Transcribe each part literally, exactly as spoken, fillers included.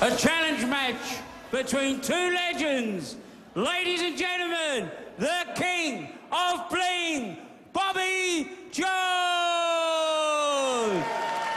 A challenge match between two legends. Ladies and gentlemen, the King of Bling, Bobby Jones!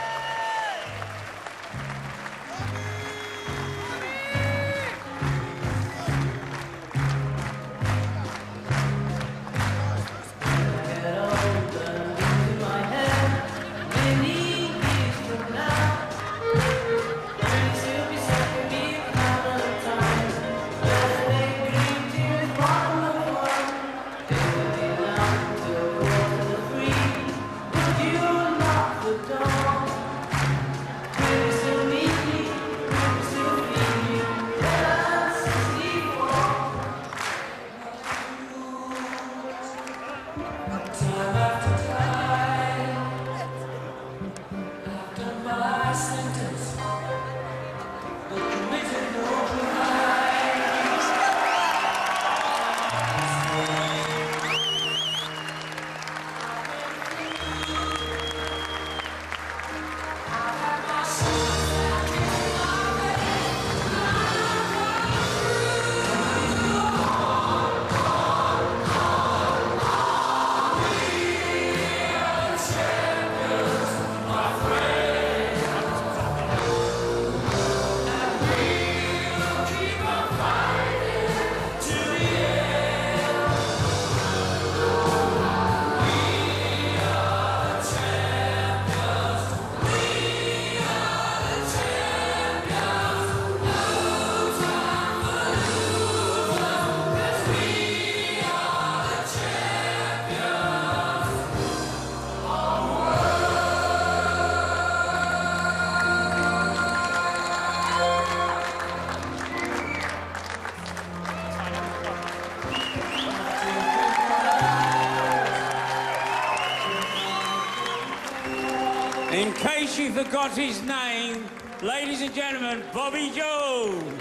In case you forgot his name, ladies and gentlemen, Bobby Jones.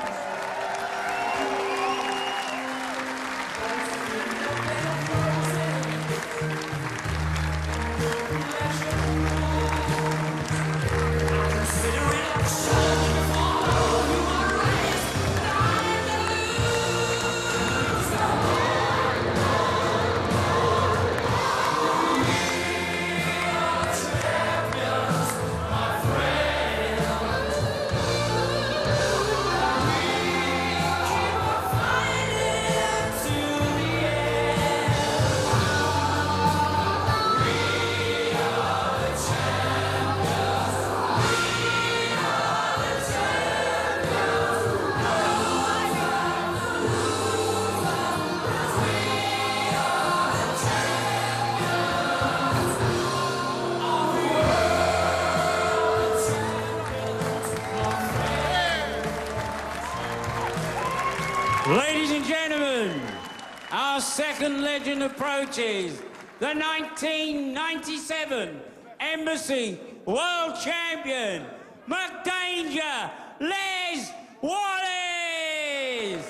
Ladies and gentlemen, our second legend approaches, the nineteen ninety-seven Embassy World Champion, McDanger Les Wallace!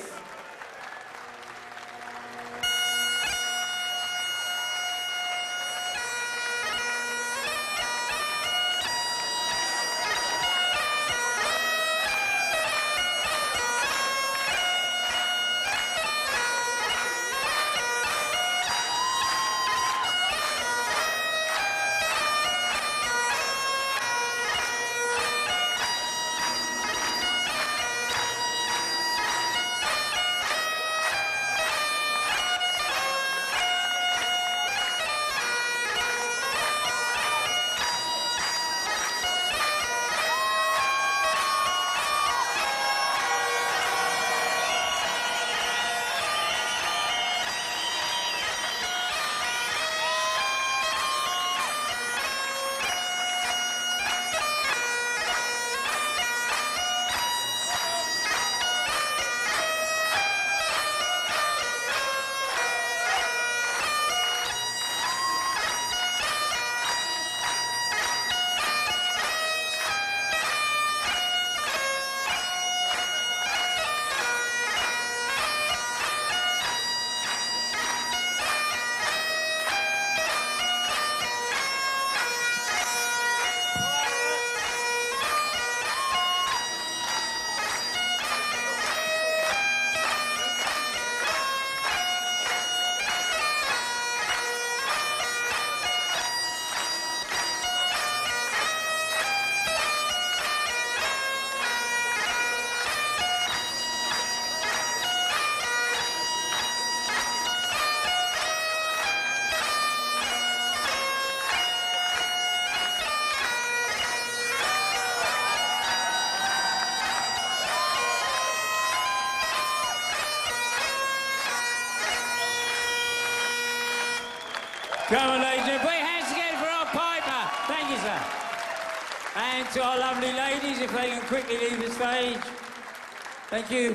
Come on, ladies and put your hands together for our piper. Thank you, sir. And to our lovely ladies, if they can quickly leave the stage. Thank you.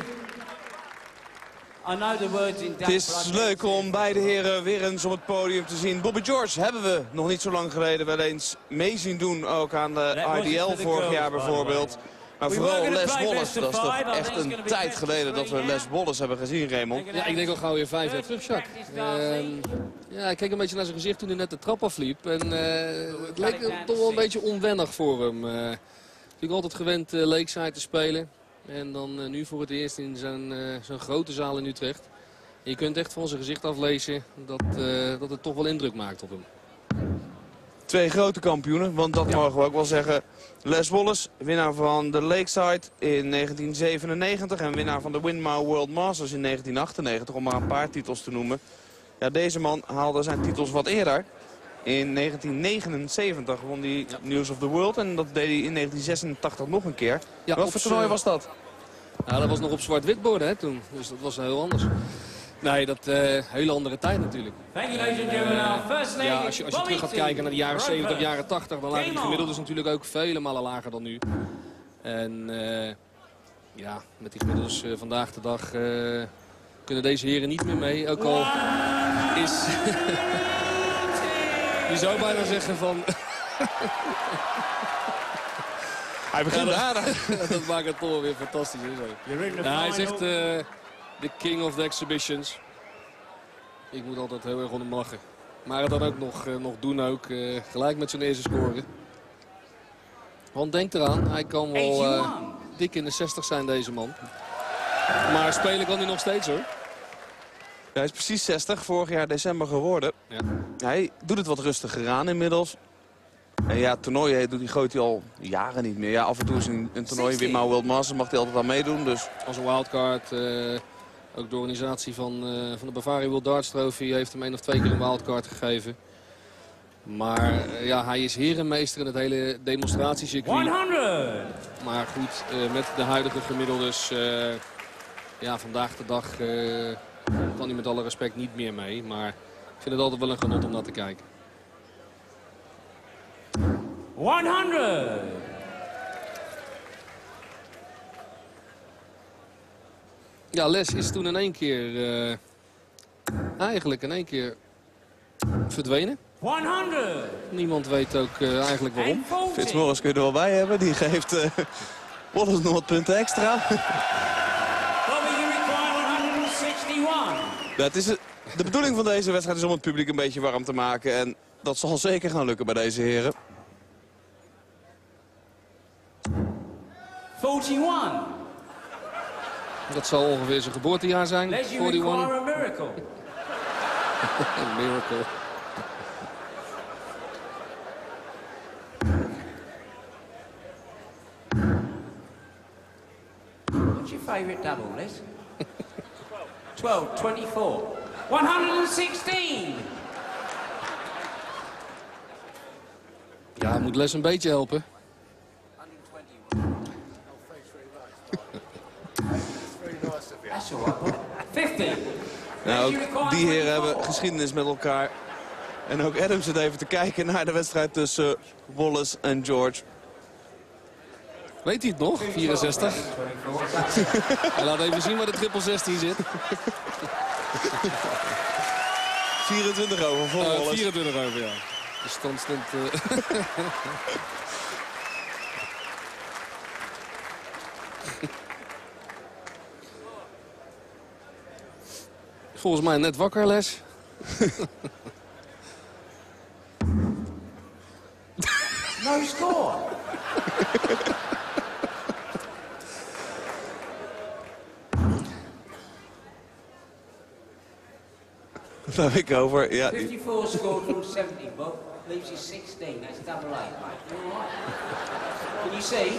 I know the words in Het is leuk om beide heren weer eens op het podium te zien. Bobby George hebben we nog niet zo lang geleden wel eens mee zien doen. Ook aan de I D L vorig jaar bijvoorbeeld. Maar vooral Les Wallace, dat is toch echt een tijd geleden dat we Les Wallace hebben gezien, Raymond. Ja, ik denk al gauw weer vijf jaar terug, Jacques. Uh, ja, ik keek een beetje naar zijn gezicht toen hij net de trap afliep. En uh, het leek toch wel een beetje onwennig voor hem. Uh, ik ben altijd gewend uh, Lakeside te spelen. En dan uh, nu voor het eerst in zo'n uh, zo'n grote zaal in Utrecht. En je kunt echt van zijn gezicht aflezen dat, uh, dat het toch wel indruk maakt op hem. Twee grote kampioenen, want dat ja. mogen we ook wel zeggen. Les Wallace, winnaar van de Lakeside in negentien zevenennegentig en winnaar van de Winmau World Masters in negentien achtennegentig, om maar een paar titels te noemen. Ja, deze man haalde zijn titels wat eerder. In negentien negenenzeventig won hij ja. News of the World en dat deed hij in negentien zesentachtig nog een keer. Ja, wat voor toernooi was dat? Nou, dat was nog op zwart-wit borden hè, toen, dus dat was heel anders. Nee, dat uh, hele andere tijd natuurlijk. Uh, ja, als je, als je terug gaat kijken naar de jaren zeventig, jaren tachtig, dan lagen die gemiddeldes natuurlijk ook vele malen lager dan nu. En uh, ja, met die gemiddeldes uh, vandaag de dag uh, kunnen deze heren niet meer mee. Ook al is... je zou bijna zeggen van... Hij begint ja, aardig. Dat maakt het toch weer fantastisch. Nou, hij zegt... Uh, de king of the exhibitions. Ik moet altijd heel erg om hem lachen. Maar het dan ook nog, uh, nog doen ook. Uh, gelijk met zijn eerste scoren. Want denk eraan, hij kan wel uh, dik in de zestig zijn deze man. Maar spelen kan hij nog steeds hoor. Ja, hij is precies zestig, vorig jaar december geworden. Ja. Hij doet het wat rustiger aan inmiddels. En ja, toernooien doet hij, gooit hij al jaren niet meer. Ja, af en toe is een, een toernooi, Winmau World Masters, mag hij altijd aan meedoen. Dus. Als een wildcard... Uh, Ook de organisatie van, uh, van de Bavaria World Darts Trophy heeft hem één of twee keer een wildcard gegeven. Maar uh, ja, hij is herenmeester in het hele demonstratiecircuit. honderd! Maar goed, uh, met de huidige gemiddeldes, uh, ja, vandaag de dag uh, kan hij met alle respect niet meer mee. Maar ik vind het altijd wel een genot om naar te kijken. honderd! Ja, Les is toen in één keer, uh, eigenlijk in één keer verdwenen. honderd! Niemand weet ook uh, eigenlijk waarom. Fitzmaurice kun je er wel bij hebben, die geeft uh, Wallace nog wat punten extra. Ja, het is, de bedoeling van deze wedstrijd is om het publiek een beetje warm te maken. En dat zal zeker gaan lukken bij deze heren. eenenveertig. Dat zal ongeveer zijn geboortejaar zijn. eenenveertig. A miracle. A miracle. What's your favorite double, Liz? twelve, twenty-four. honderdzestien! Ja, moet Les een beetje helpen. vijftig. Nou, ook die heren hebben geschiedenis met elkaar. En ook Adam zit even te kijken naar de wedstrijd tussen Wallace en George. Weet hij het nog? vierenzestig. Hij laat even zien waar de triple zestien zit. vierentwintig over voor Wallace. Uh, vierentwintig over, ja. De stand stond... Uh... Volgens mij net wakker, Les. No score. Daar heb ik over. Ja. fifty-four scored from seventy, but leaves you sixteen. That's double eight, mate. All right. Can you see?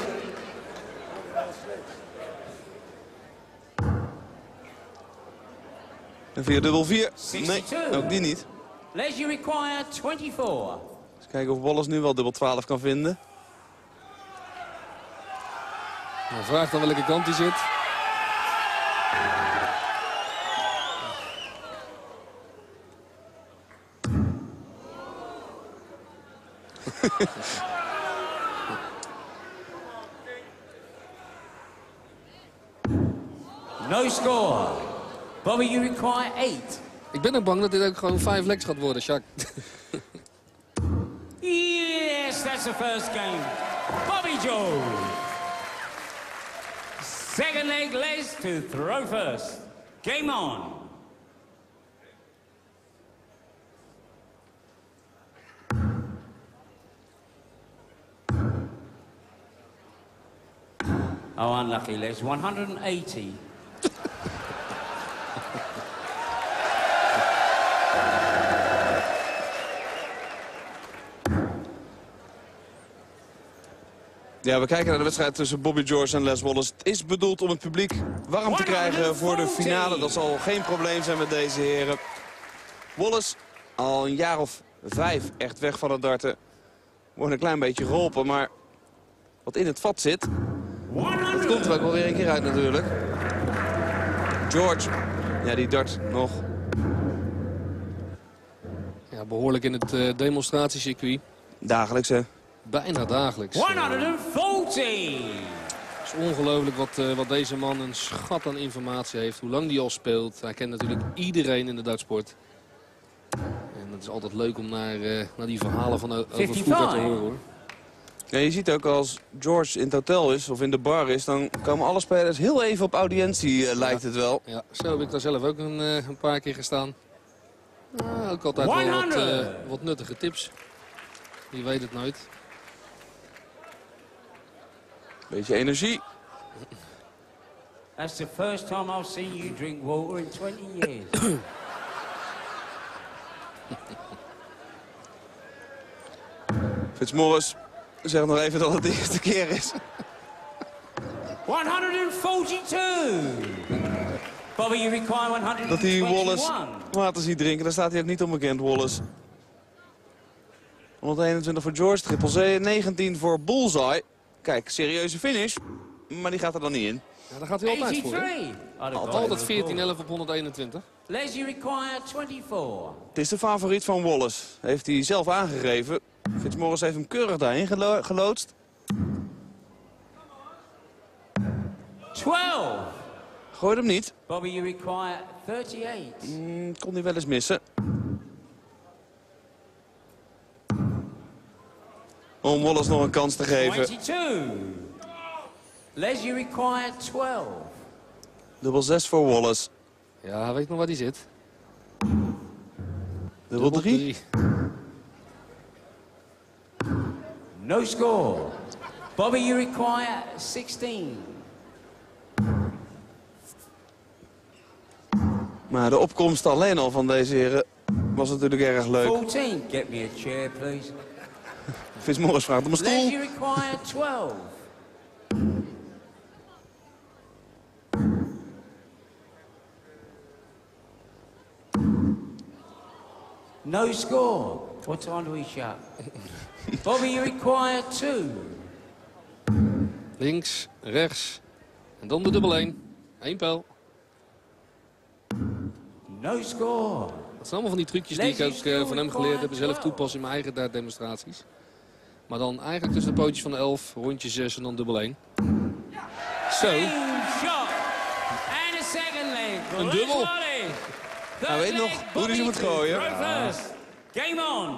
En vier dubbel vier. Nee, ook die niet. Les, you require twenty-four. Eens kijken of Wallace nu wel dubbel twaalf kan vinden. Nou, vraag dan welke kant hij zit. No score. Bobby, you require eight. Ik ben ook bang dat dit ook gewoon vijf legs gaat worden, Jacques. Yes, that's the first game. Bobby Joe. Second leg, Les to throw first. Game on. Oh, unlucky, Les. one hundred eighty. Ja, we kijken naar de wedstrijd tussen Bobby George en Les Wallace. Het is bedoeld om het publiek warm te krijgen voor de finale. Dat zal geen probleem zijn met deze heren. Wallace, al een jaar of vijf echt weg van het darten. Wordt een klein beetje geholpen, maar wat in het vat zit, dat komt er ook wel weer een keer uit natuurlijk. George, ja, die dart nog. Ja, behoorlijk in het uh, demonstratiecircuit. Dagelijks, hè? Bijna dagelijks. honderdveertig. Het is ongelooflijk wat, uh, wat deze man een schat aan informatie heeft. Hoe lang die al speelt. Hij kent natuurlijk iedereen in de dartsport. En het is altijd leuk om naar, uh, naar die verhalen van over vroeger te horen, hoor. Ja, je ziet ook als George in het hotel is of in de bar is, dan komen alle spelers heel even op audiëntie, uh, lijkt ja. het wel. Ja, zo heb ik daar zelf ook een, uh, een paar keer gestaan. Uh, ook altijd wel wat, uh, wat nuttige tips. Je weet het nooit. Beetje energie. That's the first time I've seen you drink water in twenty years. Fitzmaurice zegt nog even dat het de eerste keer is. honderdforty-two. Bobby, you require one hundred twenty-one. Dat hij Wallace water ziet drinken, daar staat hij ook niet onbekend, Wallace. honderdeenentwintig voor George, triple C, negentien voor Bullseye. Kijk, serieuze finish, maar die gaat er dan niet in. Ja, daar gaat hij altijd voor, hè? Altijd, altijd veertien elf op honderdeenentwintig. Les, you require twenty-four. Het is de favoriet van Wallace, heeft hij zelf aangegeven. Fitzmaurice heeft hem keurig daarheen gelo geloodst. twaalf. Gooit hem niet. Bobby, you require thirty-eight. Mm, kon hij wel eens missen. Om Wallace nog een kans te geven. twenty-two. Les, you require twelve. Dubbel zes voor Wallace. Ja, weet nog waar die zit. Dubbel drie. No score. Bobby, you require sixteen. Maar de opkomst alleen al van deze heren was natuurlijk erg leuk. fourteen. Get me a chair, please. Fitzmaurice vraagt om een stoel. Les, you require twelve. No score. What time do we shut? Bobby, you require two. Links, rechts. En dan de dubbel één. Eén pijl. No score. Dat zijn allemaal van die trucjes die ik ook uh, van hem geleerd heb. Zelf toepassen in mijn eigen dartdemonstraties. Maar dan eigenlijk tussen de pootjes van de elf, rondje zes en dan dubbel één. Zo. Een dubbel. Hij weet nog hoe hij ze moet gooien. Ja. Game on.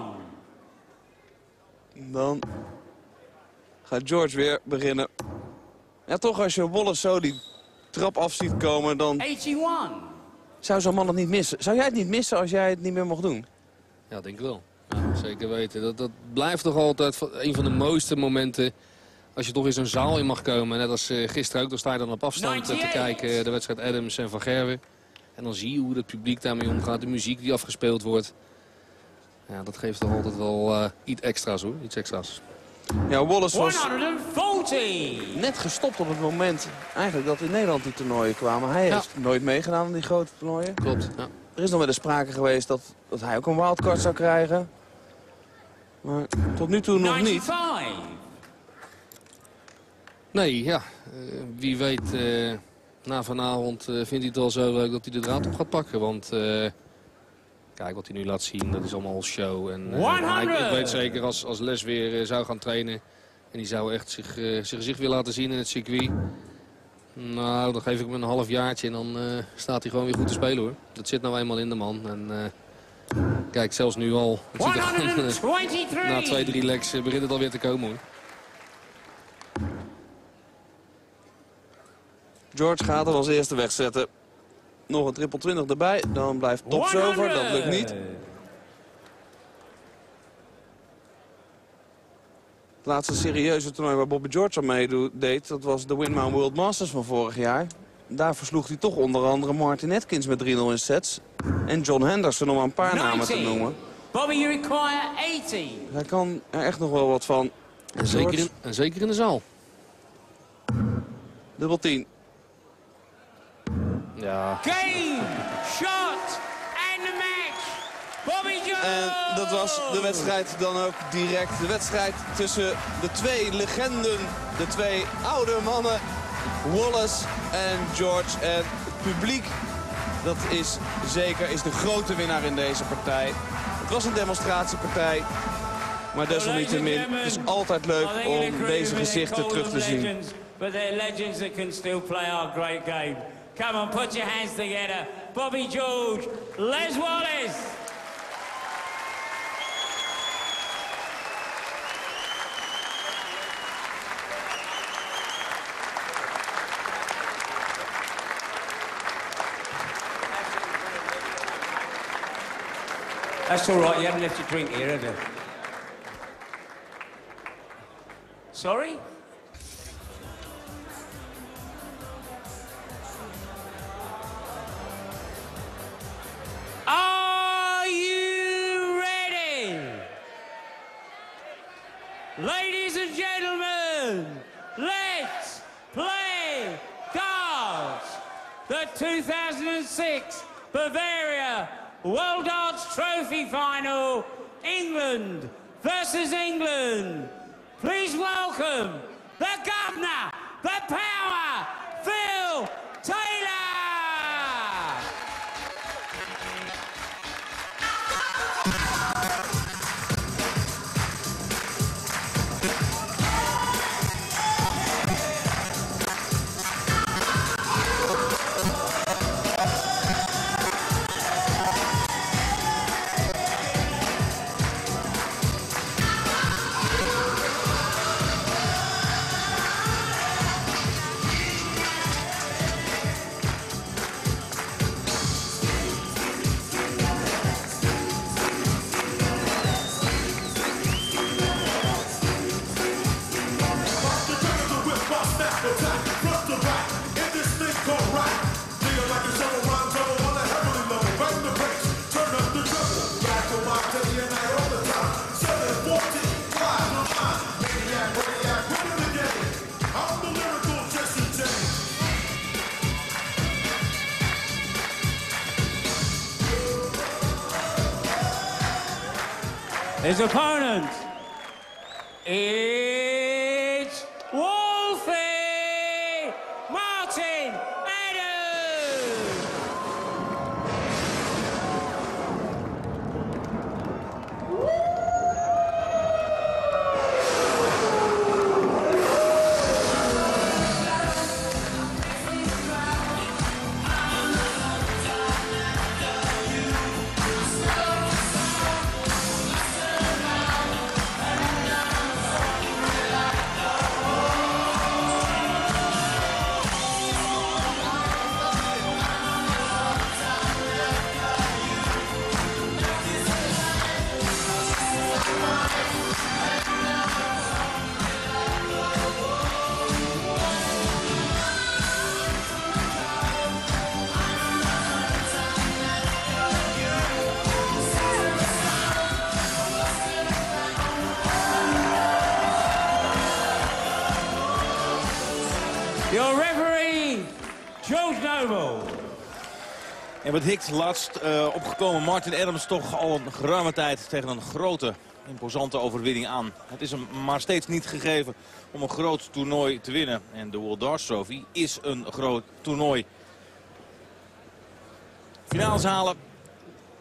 Dan gaat George weer beginnen. Ja, toch als je Wallace zo die trap af ziet komen, dan eenennegentig. zou zo'n man het niet missen. Zou jij het niet missen als jij het niet meer mocht doen? Ja, denk ik wel. Ja, zeker weten. Dat, dat blijft toch altijd een van de mooiste momenten. Als je toch in zo'n zaal in mag komen. Net als uh, gisteren ook, dan sta je dan op afstand te kijken. De wedstrijd Adams en Van Gerwen. En dan zie je hoe het publiek daarmee omgaat. De muziek die afgespeeld wordt. Ja, dat geeft toch altijd wel uh, iets extra's, hoor. Iets extra's. Ja, Wallace was honderdveertig. net gestopt op het moment eigenlijk dat in Nederland die toernooien kwamen. Hij Ja. heeft nooit meegedaan aan die grote toernooien. Klopt, ja. Er is nog wel eens sprake geweest dat, dat hij ook een wildcard zou krijgen. Maar tot nu toe nog niet. vijfennegentig. Nee, ja. Uh, wie weet, uh, na vanavond uh, vindt hij het wel zo leuk dat hij de draad op gaat pakken. Want uh, Kijk wat hij nu laat zien, dat is allemaal show. En, uh, ik, ik weet zeker als, als Les weer uh, zou gaan trainen en die zou echt zich, uh, zijn gezicht weer laten zien in het circuit. Nou, dan geef ik hem een half jaartje en dan uh, staat hij gewoon weer goed te spelen hoor. Dat zit nou eenmaal in de man. En, uh, kijk, zelfs nu al. Het ziet er gewoon, uh, na twee, drie legs uh, begint het alweer te komen hoor. George gaat er als eerste wegzetten. Nog een triple twintig erbij. Dan blijft tops over. Dat lukt niet. Het laatste serieuze toernooi waar Bobby George aan meedeed, dat was de Windmill World Masters van vorig jaar. Daar versloeg hij toch onder andere Martin Atkins met drie nul in sets. En John Henderson, om maar een paar namen te noemen. Bobby, you require eighty. Hij kan er echt nog wel wat van. En zeker in, en zeker in de zaal. Dubbel tien. Ja. Game, shot and the match. Bobby George. En dat was de wedstrijd dan ook direct. De wedstrijd tussen de twee legenden. De twee oude mannen. Wallace en George. En het publiek, dat is zeker is de grote winnaar in deze partij. Het was een demonstratiepartij. Maar desalniettemin, het is altijd leuk om deze gezichten terug te zien. But they're legends that can still play our great game. Come on, put your hands together. Bobby George, Les Wallace. That's all right, you haven't left your drink here, have you? Sorry? Are you ready? Ladies and gentlemen, let's play cards. The two thousand six Bavaria World Darts Trophy Final, England versus England. Please welcome the governor, the power, Phil Taylor. His opponent, it's Wolfie Martin Adams. Your referee, George Noble. En wat hikt laatst uh, opgekomen Martin Adams toch al een geruime tijd tegen een grote, imposante overwinning aan. Het is hem maar steeds niet gegeven om een groot toernooi te winnen. En de World Darts Trophy is een groot toernooi. Finales halen,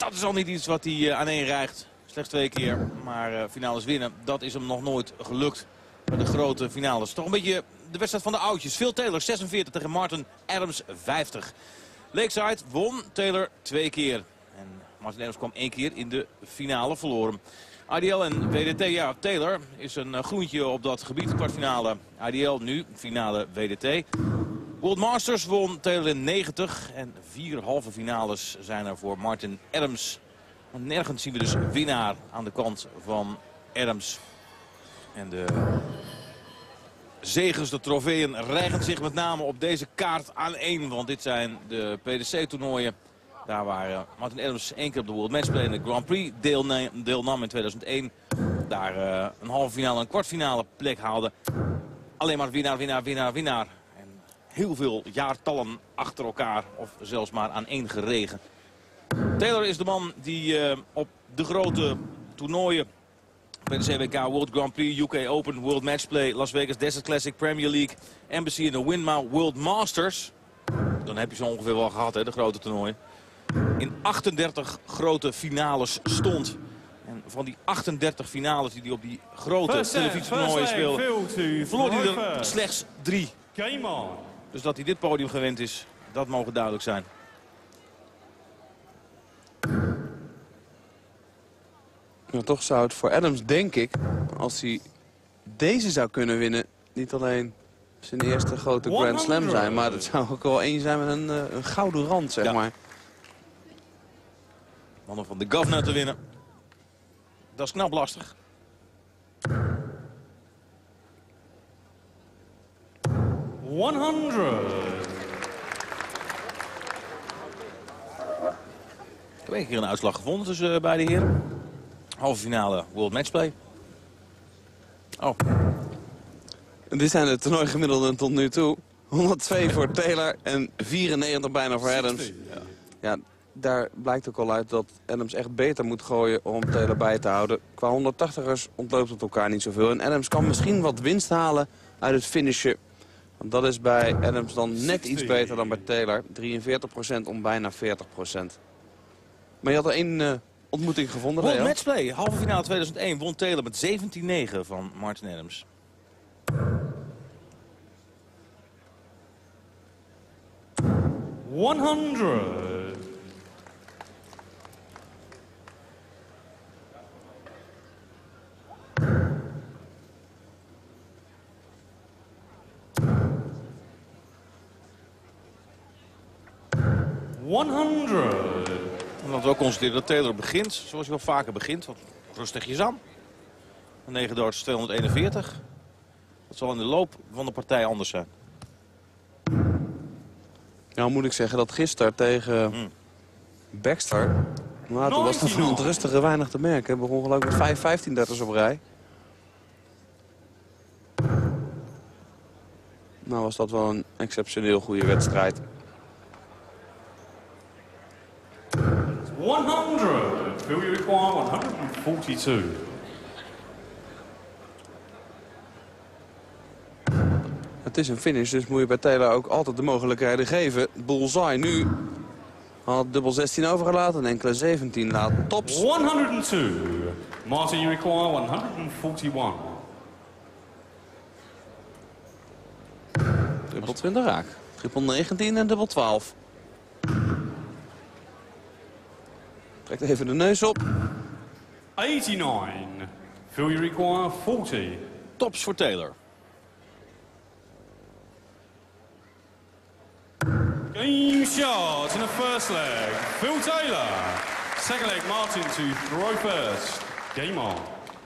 dat is al niet iets wat hij uh, aan één rijgt. Slechts twee keer, maar uh, finales winnen, dat is hem nog nooit gelukt. Bij de grote finales. Toch een beetje de wedstrijd van de oudjes. Phil Taylor zesenveertig tegen Martin Adams vijftig. Lakeside won Taylor twee keer. En Martin Adams kwam één keer in de finale verloren. I D L en W D T, ja, Taylor is een uh, groentje op dat gebied, kwartfinale. I D L nu, finale W D T. World Masters won Taylor in negentig. En vier halve finales zijn er voor Martin Adams. En nergens zien we dus winnaar aan de kant van Adams. En de zegens, de trofeeën rijgen zich met name op deze kaart aan één. Want dit zijn de P D C-toernooien. Daar waar Martin Adams één keer op de World Matchplay en de Grand Prix deelnam, deelnam in tweeduizend één. Daar uh, een halve finale en een kwartfinale plek haalde. Alleen maar winnaar, winnaar, winnaar, winnaar. En heel veel jaartallen achter elkaar of zelfs maar aan één geregen. Taylor is de man die uh, op de grote toernooien bij de C W K, World Grand Prix, U K Open, World Matchplay, Las Vegas Desert Classic, Premier League, Embassy en de Winmau World Masters. Dan heb je zo ongeveer wel gehad, hè, de grote toernooien. In achtendertig grote finales stond. En van die achtendertig finales die hij op die grote televisietoernooien speelde, verloor hij er slechts drie. Game on. Dus dat hij dit podium gewend is, dat mogen duidelijk zijn. Ja, toch zou het voor Adams, denk ik, als hij deze zou kunnen winnen, niet alleen zijn eerste grote Grand Slam zijn, maar het zou ook wel één zijn met een, uh, een gouden rand, zeg ja. maar. Mannen van de Governor te winnen. Dat is knap lastig. honderd. Ik heb één keer een uitslag gevonden tussen uh, beide heren. Halve finale World Matchplay. Oh. Dit zijn de toernooigemiddelden tot nu toe. honderdtwee voor Taylor en vierennegentig bijna voor Adams. Ja, daar blijkt ook al uit dat Adams echt beter moet gooien om Taylor bij te houden. Qua honderdtachtigers ontloopt het elkaar niet zoveel. En Adams kan misschien wat winst halen uit het finishen. Want dat is bij Adams dan net iets beter dan bij Taylor. drieënveertig procent om bijna veertig procent. Maar je had er één uh, ontmoeting gevonden. World Matchplay, halve finale tweeduizend één, won Taylor met zeventien negen van Martin Adams. honderd. honderd. En dat we ook constateren dat Taylor begint, zoals hij wel vaker begint, wat rustigjes aan. negen darts tweehonderdeenenveertig. Dat zal in de loop van de partij anders zijn. Nou moet ik zeggen dat gisteren tegen hmm. Baxter, nou, toen was dat van het rustige weinig te merken. Hij begon geloof ik met vijf vijftien darters op rij. Nou was dat wel een exceptioneel goede wedstrijd. honderd. Will you require honderdvierentveertig? Het is een finish, dus moet je bij Taylor ook altijd de mogelijkheden geven. Bullseye nu had dubbel zestien overgelaten en enkele zeventien laat tops. honderdtwee. Martin, you require honderdeenenveertig. Dubbel twintig raak. Triple negentien en dubbel twaalf. Trekt even de neus op. negenennegentig. Will you require veertig? Tops voor Taylor. Game shot in the first leg. Phil Taylor. Second leg, Martin to throw first. Game on.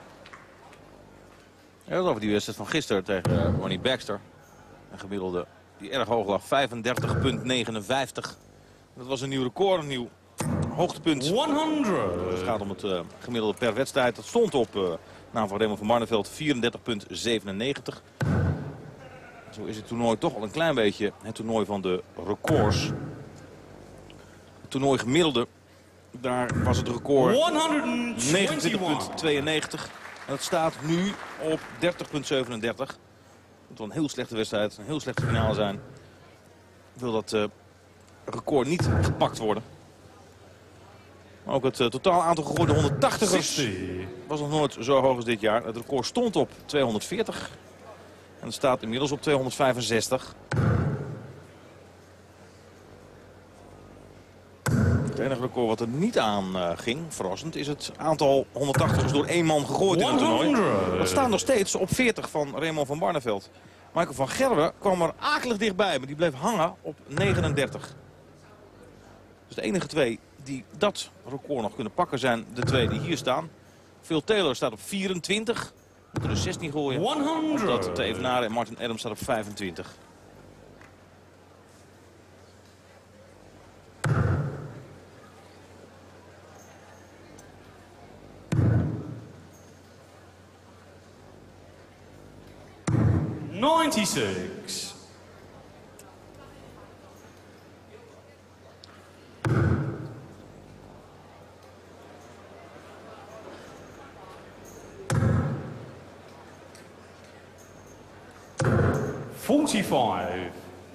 Ja, dat over die wedstrijd van gisteren tegen uh, Ronnie Baxter. Een gemiddelde die erg hoog lag, vijfendertig komma negenenvijftig. Dat was een nieuw record, een nieuw hoogtepunt. honderd. Het gaat om het uh, gemiddelde per wedstrijd. Dat stond op uh, naam van Raymond van Barneveld vierendertig komma zevenennegentig. Zo is het toernooi toch al een klein beetje het toernooi van de records. Het toernooi gemiddelde, daar was het record negenentwintig komma tweeënnegentig. En het staat nu op dertig komma zevenendertig. Het moet wel een heel slechte wedstrijd, een heel slechte finale zijn. Wil dat uh, record niet gepakt worden. Maar ook het uh, totaal aantal gegooide honderdtachtigers was nog nooit zo hoog als dit jaar. Het record stond op tweehonderdveertig. En het staat inmiddels op tweehonderdvijfenzestig. Het enige record wat er niet aan uh, ging, verrassend, is het aantal honderdtachtigers door één man gegooid in het toernooi. Dat staat nog steeds op veertig van Raymond van Barneveld. Michael van Gerwen kwam er akelig dichtbij, maar die bleef hangen op negenendertig. Dus de enige twee die dat record nog kunnen pakken zijn de twee die hier staan. Phil Taylor staat op vierentwintig. Moet er dus zestien gooien om dat te evenaren. En Martin Adams staat op vijfentwintig. ninety-six. Forty-five.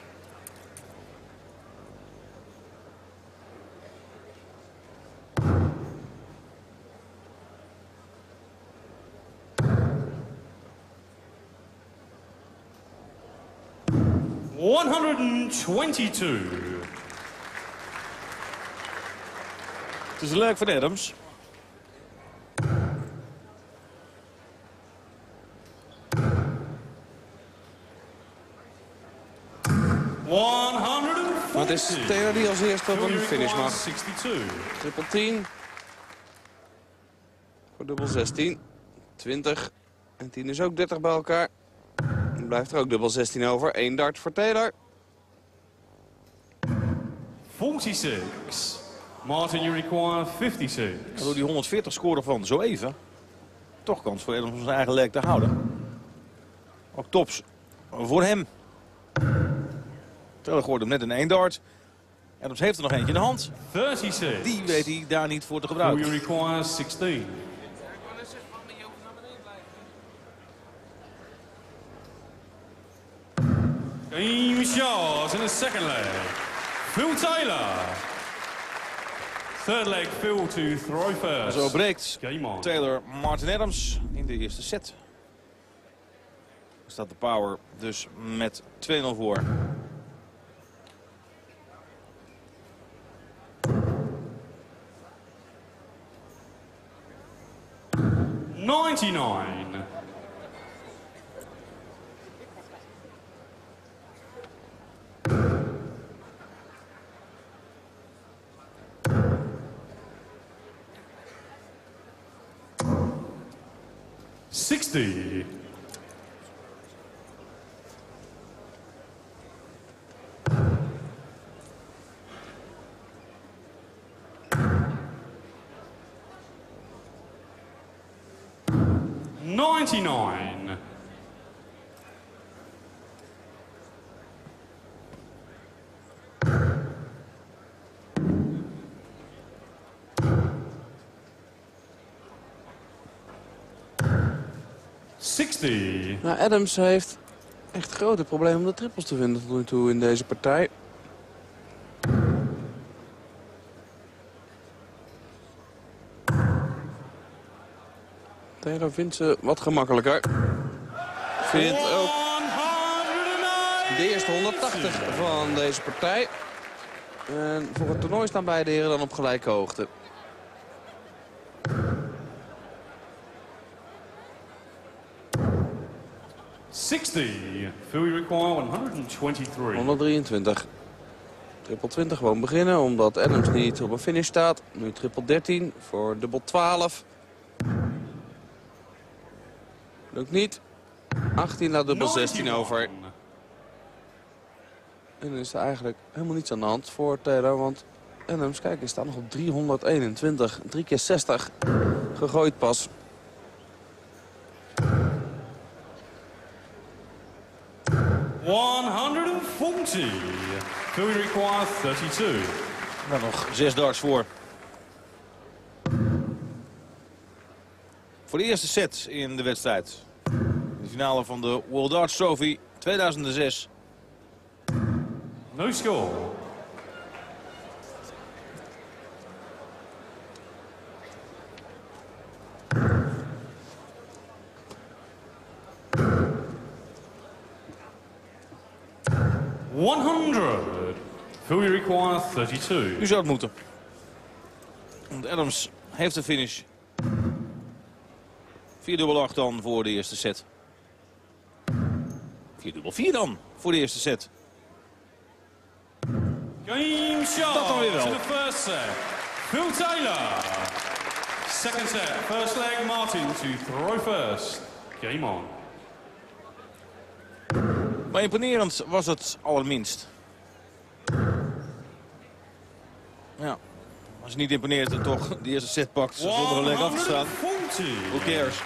one hundred twenty-two. Het is leuk voor Adams. Maar het is Taylor die als eerste op een finish mag. Triple tien. Voor dubbel zestien. twintig. En tien is ook dertig bij elkaar. Dan blijft er ook dubbel zestien over. Eén dart voor Taylor. forty-six. Martin, you require fifty-six. Door die honderdveertig scoren van zo even. Toch kans voor Adams om zijn eigen leg te houden. Ook tops voor hem. Taylor gooide hem net in één dart. Adams heeft er nog eentje in de hand. thirty-six. Die weet hij daar niet voor te gebruiken. You require sixteen. Game shot in the second leg. Phil Taylor. Third leg, Phil to throw first. Zo breekt Game on. Taylor Martin Adams in de eerste set. Staat de power dus met twee nul voor. ninety-nine. sixty. ninety-nine. sixty. Nou, Adams heeft echt grote problemen om de trippels te vinden tot nu toe in deze partij. Taylor vindt ze wat gemakkelijker. Vindt ook de eerste honderdtachtig van deze partij. En voor het toernooi staan beide heren dan op gelijke hoogte. sixty. Phil, you require one hundred twenty-three. honderddrieëntwintig. Triple twintig gewoon beginnen, omdat Adams niet op een finish staat. Nu triple dertien voor dubbel twaalf. Lukt niet. achttien laat dubbel zestien over. En dan is er eigenlijk helemaal niets aan de hand voor Taylor. Want Adams, kijk, hij staat nog op driehonderdeenentwintig. drie keer zestig gegooid pas. one hundred forty. Phil, you require thirty-two. Nou, nog zes darts voor. Voor de eerste set in de wedstrijd. De finale van de World Darts Trophy tweeduizend zes. No score. honderd. Phil, you require thirty-two. Nu zou het moeten. Want Adams heeft de finish. vier dubbel acht dan voor de eerste set. vier dubbel vier dan voor de eerste set. Game shot. Dat dan weer wel. To the first set. Phil Taylor. Second set. First leg, Martin to throw first. Game on. Maar imponerend was het allerminst. Ja. Als je niet imponeert en toch de eerste set pakt zonder een leg af te staan. Who cares?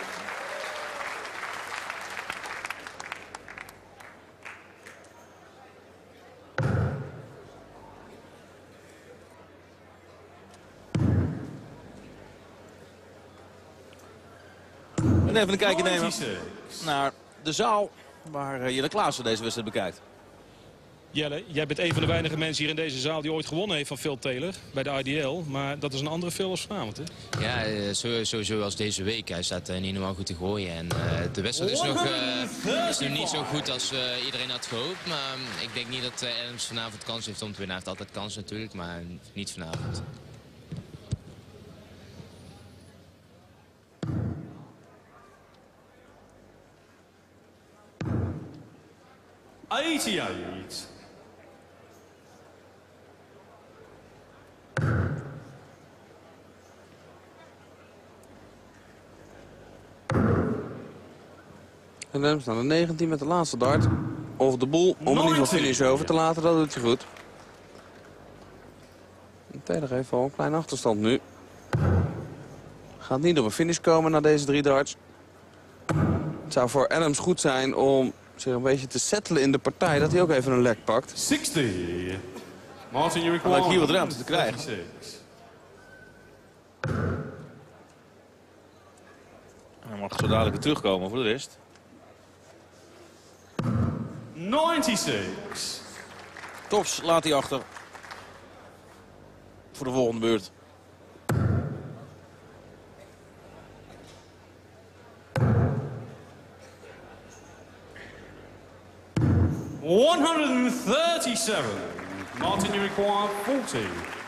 En even een kijkje nemen naar de zaal waar Jelle Klaassen deze wedstrijd bekijkt. Jelle, jij bent een van de weinige mensen hier in deze zaal die ooit gewonnen heeft van Phil Taylor bij de I D L. Maar dat is een andere Phil als vanavond, hè? Ja, sowieso als deze week. Hij staat uh, niet normaal goed te gooien. En uh, de wedstrijd is nog, uh, is nog niet zo goed als uh, iedereen had gehoopt. Maar um, ik denk niet dat uh, Adams vanavond kans heeft om te winnen. Hij heeft altijd kans natuurlijk, maar niet vanavond. eighty-eight. En dan staan er negentien met de laatste dart. Of de boel om in ieder geval finish over te laten, dat doet hij goed. Taylor heeft wel een kleine achterstand nu. Gaat niet op een finish komen na deze drie darts. Het zou voor Adams goed zijn om zich een beetje te settelen in de partij. Dat hij ook even een lek pakt. zestig. Martin, you require. Lijkt hier wat ruimte te krijgen. thirty-six. En hij mag zo dadelijk weer terugkomen voor de rest. ninety-six. Tops laat hij achter. Voor de volgende beurt. one thirty-seven. Martin, you require forty.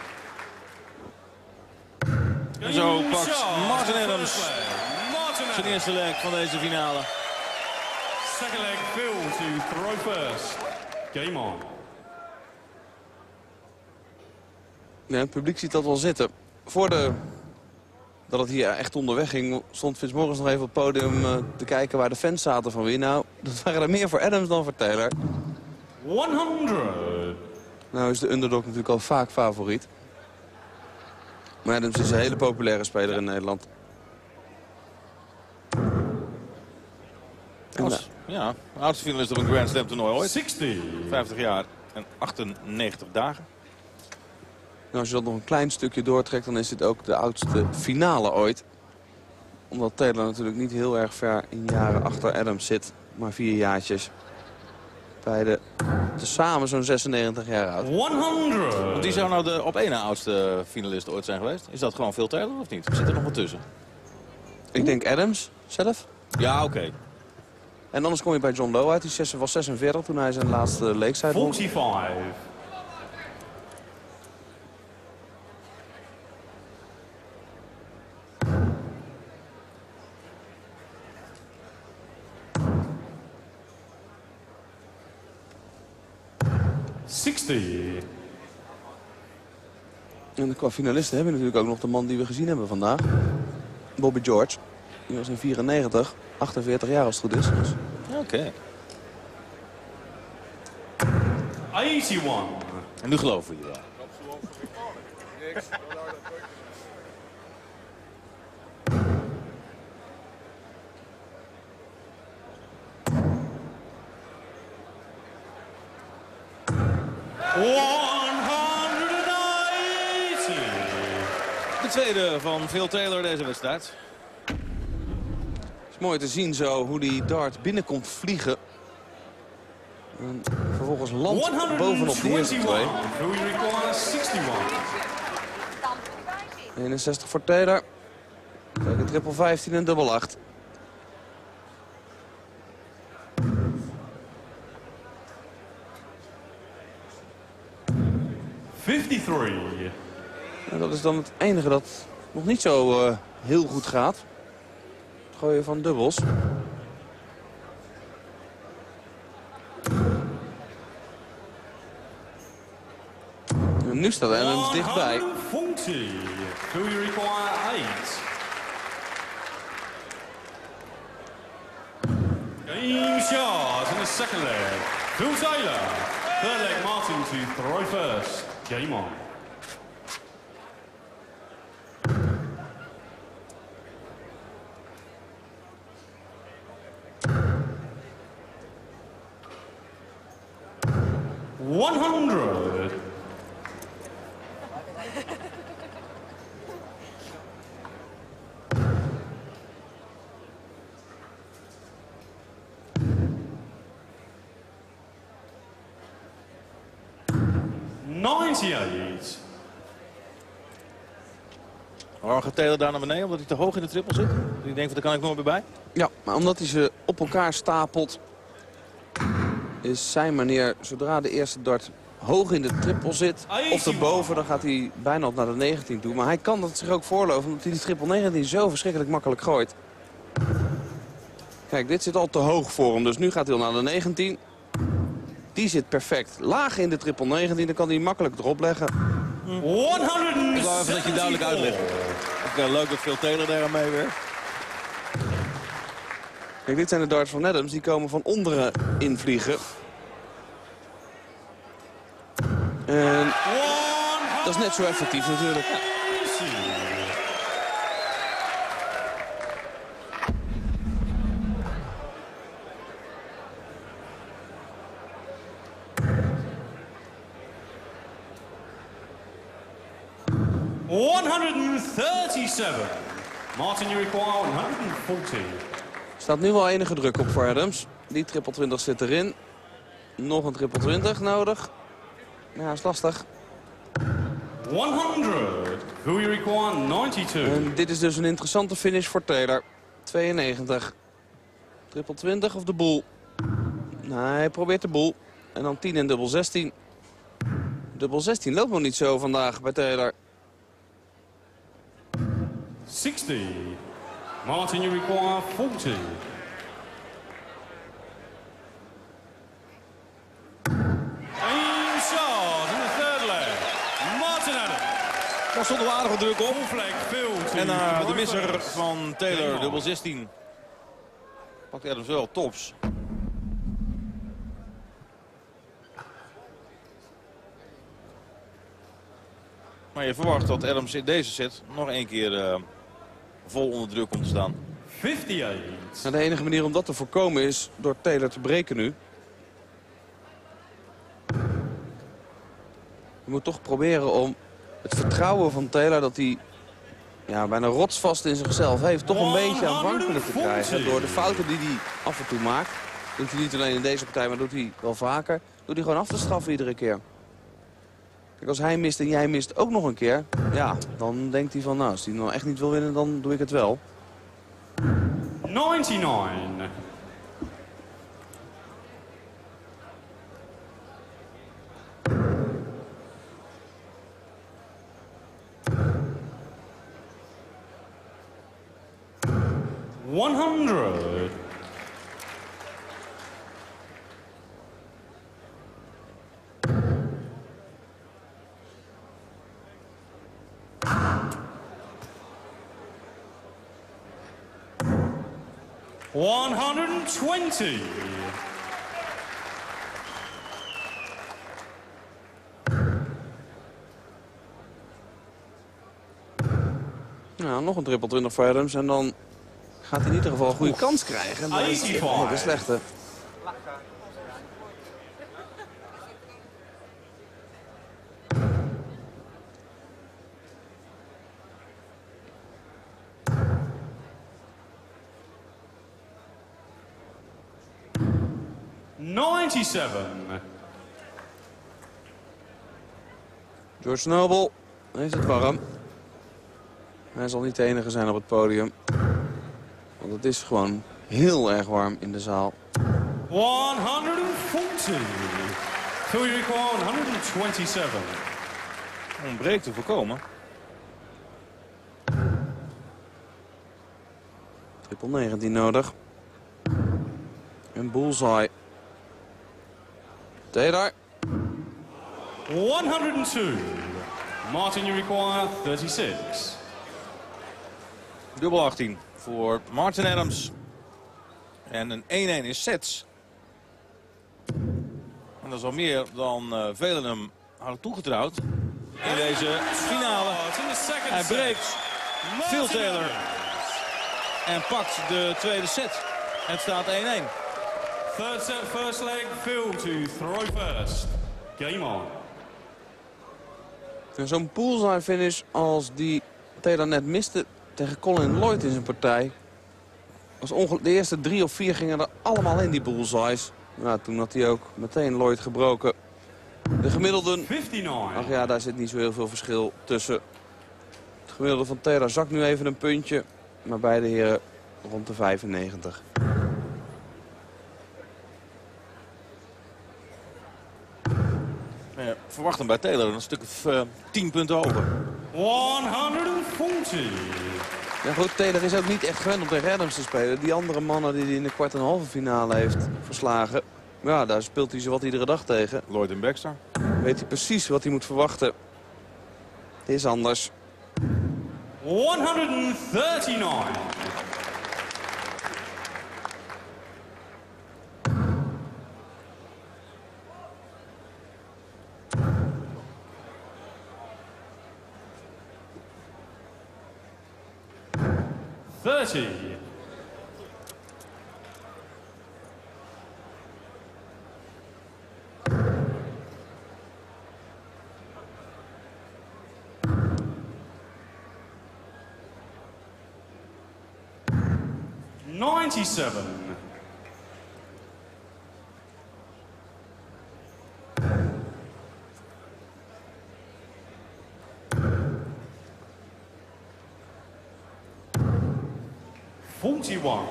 En zo pakt Martin Adams zijn eerste leg van deze finale. Second leg, Phil to throw first. Game on. Ja, het publiek ziet dat wel zitten. Voor de, dat het hier echt onderweg ging, stond Fitzmaurice nog even op het podium uh, te kijken waar de fans zaten van wie. Nou, dat waren er meer voor Adams dan voor Taylor. honderd. Nou is de underdog natuurlijk al vaak favoriet. Maar Adams is een hele populaire speler in Nederland. Als, ja, de oudste finalist op een Grand Slam toernooi ooit. zestig. vijftig jaar en achtennegentig dagen. Nou, als je dat nog een klein stukje doortrekt, dan is dit ook de oudste finale ooit. Omdat Taylor natuurlijk niet heel erg ver in jaren achter Adams zit. Maar vier jaartjes. Beide tezamen zo'n zesennegentig jaar oud. honderd. Want die zou nou de op één na oudste finalist ooit zijn geweest. Is dat gewoon Phil Taylor of niet? Of zit er nog wat tussen? Ik denk Adams zelf. Ja, oké. Okay. En anders kom je bij John Lowe uit. Die was zesenveertig toen hij zijn laatste Lakeside won. forty-five. zestig. En qua finalisten hebben we natuurlijk ook nog de man die we gezien hebben vandaag. Bobby George. Die was in vierennegentig, achtenveertig jaar als het goed is. Dus. Oké. Okay. eenennegentig. En nu geloven we je wel. De tweede van Phil Taylor deze wedstrijd. Het is mooi te zien zo hoe die dart binnenkomt vliegen. En vervolgens landt bovenop de eerste twee. eenenzestig voor Taylor. Tegen triple vijftien en dubbel acht. fifty-three. En dat is dan het enige dat nog niet zo uh, heel goed gaat. Het gooien van dubbels. En nu staat Adams dichtbij. Do you require eight? Game shot in the second leg. Phil Taylor. Third leg Martin to throw first. Game on. one hundred. ninety-eight. Waarom gaat Taylor daar naar beneden? Omdat hij te hoog in de triple zit? Die denkt, daar kan ik nooit meer bij? Ja, maar omdat hij ze op elkaar stapelt, is zijn manier, zodra de eerste dart hoog in de triple zit, of erboven, dan gaat hij bijna op naar de negentien toe. Maar hij kan dat zich ook voorlopen, omdat hij die triple negentien zo verschrikkelijk makkelijk gooit. Kijk, dit zit al te hoog voor hem, dus nu gaat hij al naar de negentien. Die zit perfect. Laag in de triple negentien, dan kan hij makkelijk erop leggen. honderdzevenenzeventig. Ik wou even dat je duidelijk uitlegt. Het is leuk dat Phil Taylor daar aan meewerkt. Kijk, dit zijn de darts van Adams. Die komen van onderen invliegen. En dat is net zo effectief natuurlijk. Ja. one thirty-seven. Martin, you require one forty. Er staat nu wel enige druk op voor Adams. Die triple twintig zit erin. Nog een triple twintig nodig. Ja, is lastig. honderd. Who you require ninety-two. En dit is dus een interessante finish voor Taylor. tweeënnegentig. Triple twintig of de boel? Nou, hij probeert de boel. En dan tien en dubbel zestien. Dubbel zestien loopt nog niet zo vandaag bij Taylor. sixty. Martin, you require forty. Game shot in the third leg. Martin Adams. Daar stond een aardige druk op. Flag Phil. En uh, de misser van Taylor, dubbel zestien. Pakt Adams wel tops. Maar je verwacht dat Adams in deze set nog één keer uh, vol onder druk komt te staan. vijfenvijftig. En de enige manier om dat te voorkomen is door Taylor te breken nu. Je moet toch proberen om het vertrouwen van Taylor, dat hij ja, bijna rotsvast in zichzelf heeft, toch een beetje aanvankelijk te krijgen. Door de fouten die hij af en toe maakt. Doet hij niet alleen in deze partij, maar doet hij wel vaker. Doet hij gewoon af te straffen iedere keer. Kijk, als hij mist en jij mist ook nog een keer, ja, dan denkt hij van, nou, als hij nou echt niet wil winnen, dan doe ik het wel. negenennegentig. honderd. one twenty. Nou, nog een triple twintig voor Adams en dan gaat hij in ieder geval een goede kans krijgen. En dat is een hele slechte. negenennegentig. George Noble heeft het warm. Hij zal niet de enige zijn op het podium. Want het is gewoon heel erg warm in de zaal. honderdveertig. Phil, you require one twenty-seven. Om een break te voorkomen. Triple negentien nodig. En bullseye. Taylor. honderdtwee. Martin, you require thirty-six. Dubbel achttien voor Martin Adams. En een één-één in sets. En dat is al meer dan uh, velen hem hadden toegetrouwd. In deze finale. Hij breekt Phil Taylor. En pakt de tweede set. Het staat één-één. Third set, first leg, Phil to throw first. Game on. Zo'n bullseye finish als die Taylor net miste tegen Colin Lloyd in zijn partij. Was de eerste drie of vier gingen er allemaal in, die bullseyes. Nou, toen had hij ook meteen Lloyd gebroken. De gemiddelden, ach ja, daar zit niet zo heel veel verschil tussen. Het gemiddelde van Taylor zakt nu even een puntje. Maar beide heren rond de vijfennegentig. Ja, verwacht hem bij Taylor een stuk of uh, tien punten hoger. honderdveertig. Ja goed, Taylor is ook niet echt gewend om tegen Adams te spelen. Die andere mannen die hij in de kwart en halve finale heeft verslagen. Ja, daar speelt hij zowat iedere dag tegen. Lloyd en Baxter. Weet hij precies wat hij moet verwachten. Het is anders. honderdnegenendertig. thirty. ninety-seven. forty-one.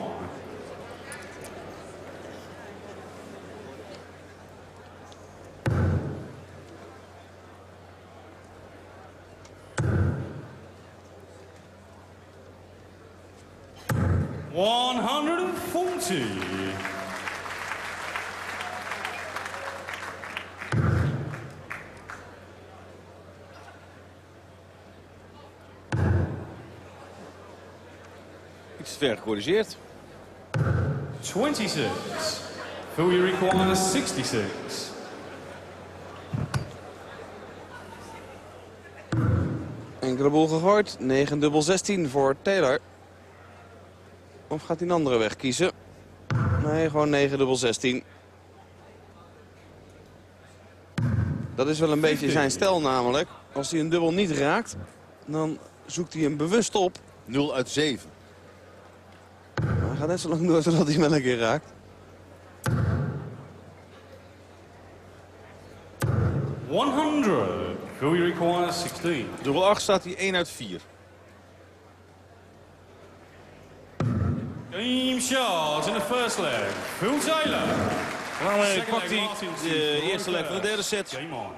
one hundred forty. Iets ver gecorrigeerd. twenty-six. Phil, you require sixty-six. Enkele boel gegooid. negen dubbel zestien voor Taylor. Of gaat hij een andere weg kiezen? Nee, gewoon negen dubbel zestien. Dat is wel een beetje zijn stijl namelijk. Als hij een dubbel niet raakt, dan zoekt hij hem bewust op. nul uit zeven. Maar hij gaat net zo lang door totdat hij hem wel een keer raakt. honderd. Phil, you require zestien. Dubbel acht staat hij één uit vier. Game shot in the first leg. Phil Taylor. Daarmee pakt hij de eerste leg van de derde set. Game on.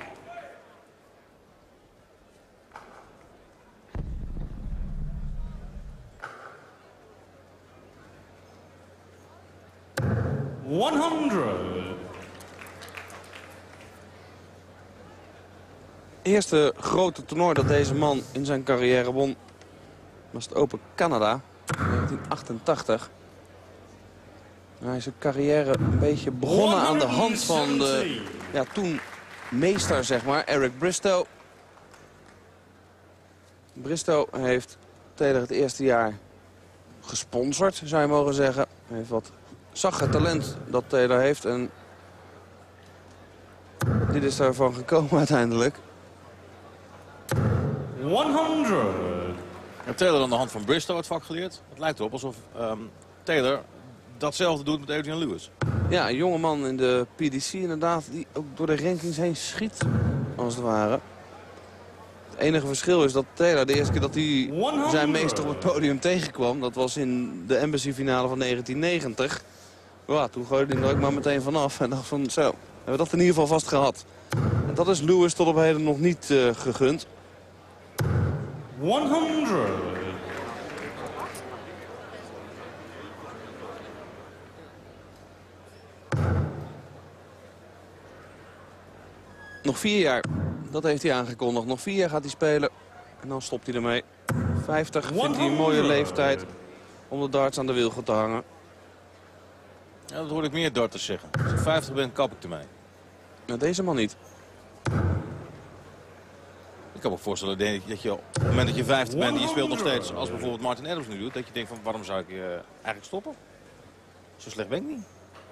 honderd. Eerste grote toernooi dat deze man in zijn carrière won was het Open Canada negentien achtentachtig. Hij is zijn carrière een beetje begonnen aan de hand van de ja, toen meester, zeg maar, Eric Bristow. Bristow heeft Taylor het eerste jaar gesponsord, zou je mogen zeggen. Hij heeft wat zag het talent dat Taylor heeft en dit is daarvan gekomen uiteindelijk. honderd. Heeft Taylor aan de hand van Bristow het vak geleerd? Het lijkt erop alsof um, Taylor datzelfde doet met Adrian Lewis. Ja, een jongeman in de P D C inderdaad, die ook door de rankings heen schiet, als het ware. Het enige verschil is dat Taylor de eerste keer dat hij zijn meester op het podium tegenkwam, dat was in de Embassy finale van negentien negentig. Ja, toen gooide hij er ook maar meteen vanaf en dacht van zo, hebben we dat in ieder geval vast gehad. En dat is Lewis tot op heden nog niet uh, gegund. honderd. Nog vier jaar. Dat heeft hij aangekondigd. Nog vier jaar gaat hij spelen. En dan stopt hij ermee. vijftig vindt hij een mooie leeftijd om de darts aan de wilgen te hangen. Ja, dat hoor ik meer darters zeggen. Als ik vijftig ben, kap ik ermee. Nou, deze man niet. Ik kan me voorstellen dat je op het moment dat je vijftig bent en je speelt nog steeds, als bijvoorbeeld Martin Adams nu doet, dat je denkt van waarom zou ik uh, eigenlijk stoppen? Zo slecht ben ik niet.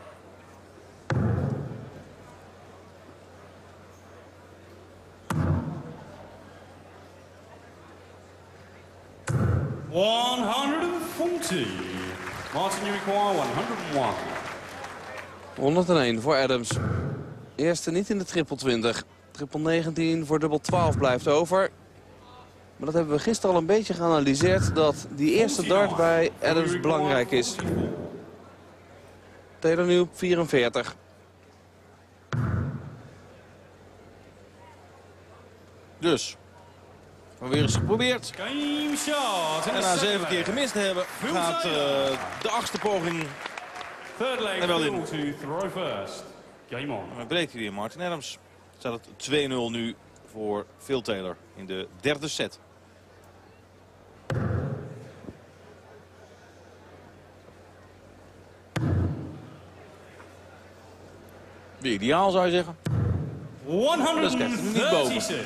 honderdveertig. Martin, you require honderdéén. honderdéén voor Adams. Eerste niet in de triple twintig. Triple negentien voor dubbel twaalf blijft over. Maar dat hebben we gisteren al een beetje geanalyseerd, dat die eerste dart bij Adams belangrijk is. Taylor nu op vierenveertig. Dus, we weer eens geprobeerd. Game shot. En na zeven keer gemist te hebben, gaat uh, de achtste poging Third leg er wel in. to throw first. Game on. En dan breekt hij weer Martin Adams. Staat het twee nul nu voor Phil Taylor in de derde set. Weer ideaal zou je zeggen. Dat krijgt hij niet boven.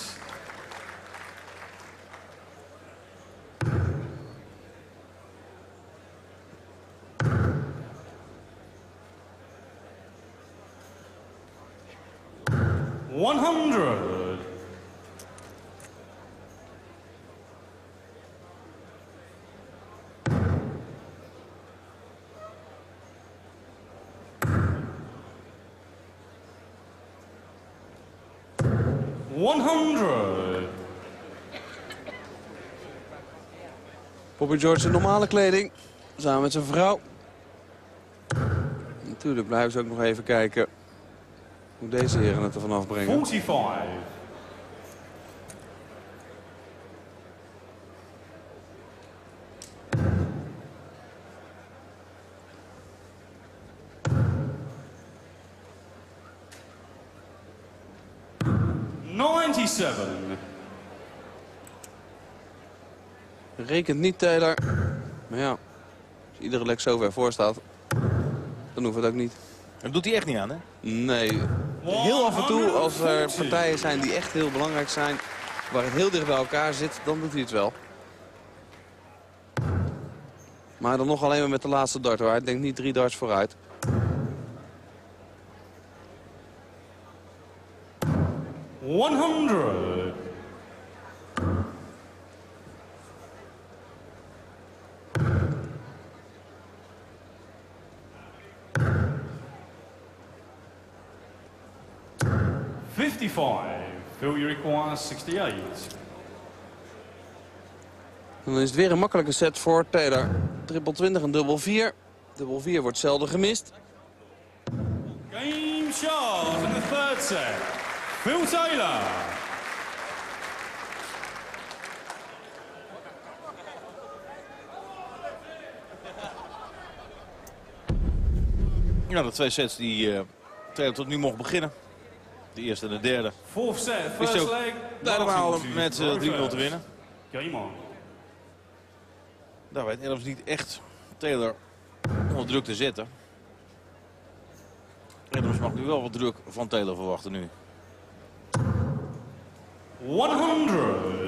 honderd. honderd. Bobby George in normale kleding. Samen met zijn vrouw. Natuurlijk blijven ze ook nog even kijken hoe deze heren het er vanaf brengen. vijfenveertig. zevenennegentig. Rekent niet Taylor. Maar ja, als iedere leg zo ver voor staat, dan hoeft het ook niet. Dat doet hij echt niet aan, hè? Nee. Heel af en toe, als er partijen zijn die echt heel belangrijk zijn, waar het heel dicht bij elkaar zit, dan doet hij het wel. Maar dan nog alleen maar met de laatste dart, hoor. Hij denkt niet drie darts vooruit. honderd. fifty-five. Phil, you require sixty-eight. Dan is het weer een makkelijke set voor Taylor. Triple twintig en dubbel vier. Dubbel vier wordt zelden gemist. Game shot in the third set. Phil Taylor. Ja, de twee sets die uh, Taylor tot nu mocht beginnen. De eerste en de derde. Fourth set, Is first ook leg. daarom met uh, drie nul te winnen. Game on. Daar weet Adams niet echt Taylor onder druk te zetten. Adams mag nu wel wat druk van Taylor verwachten nu. honderd.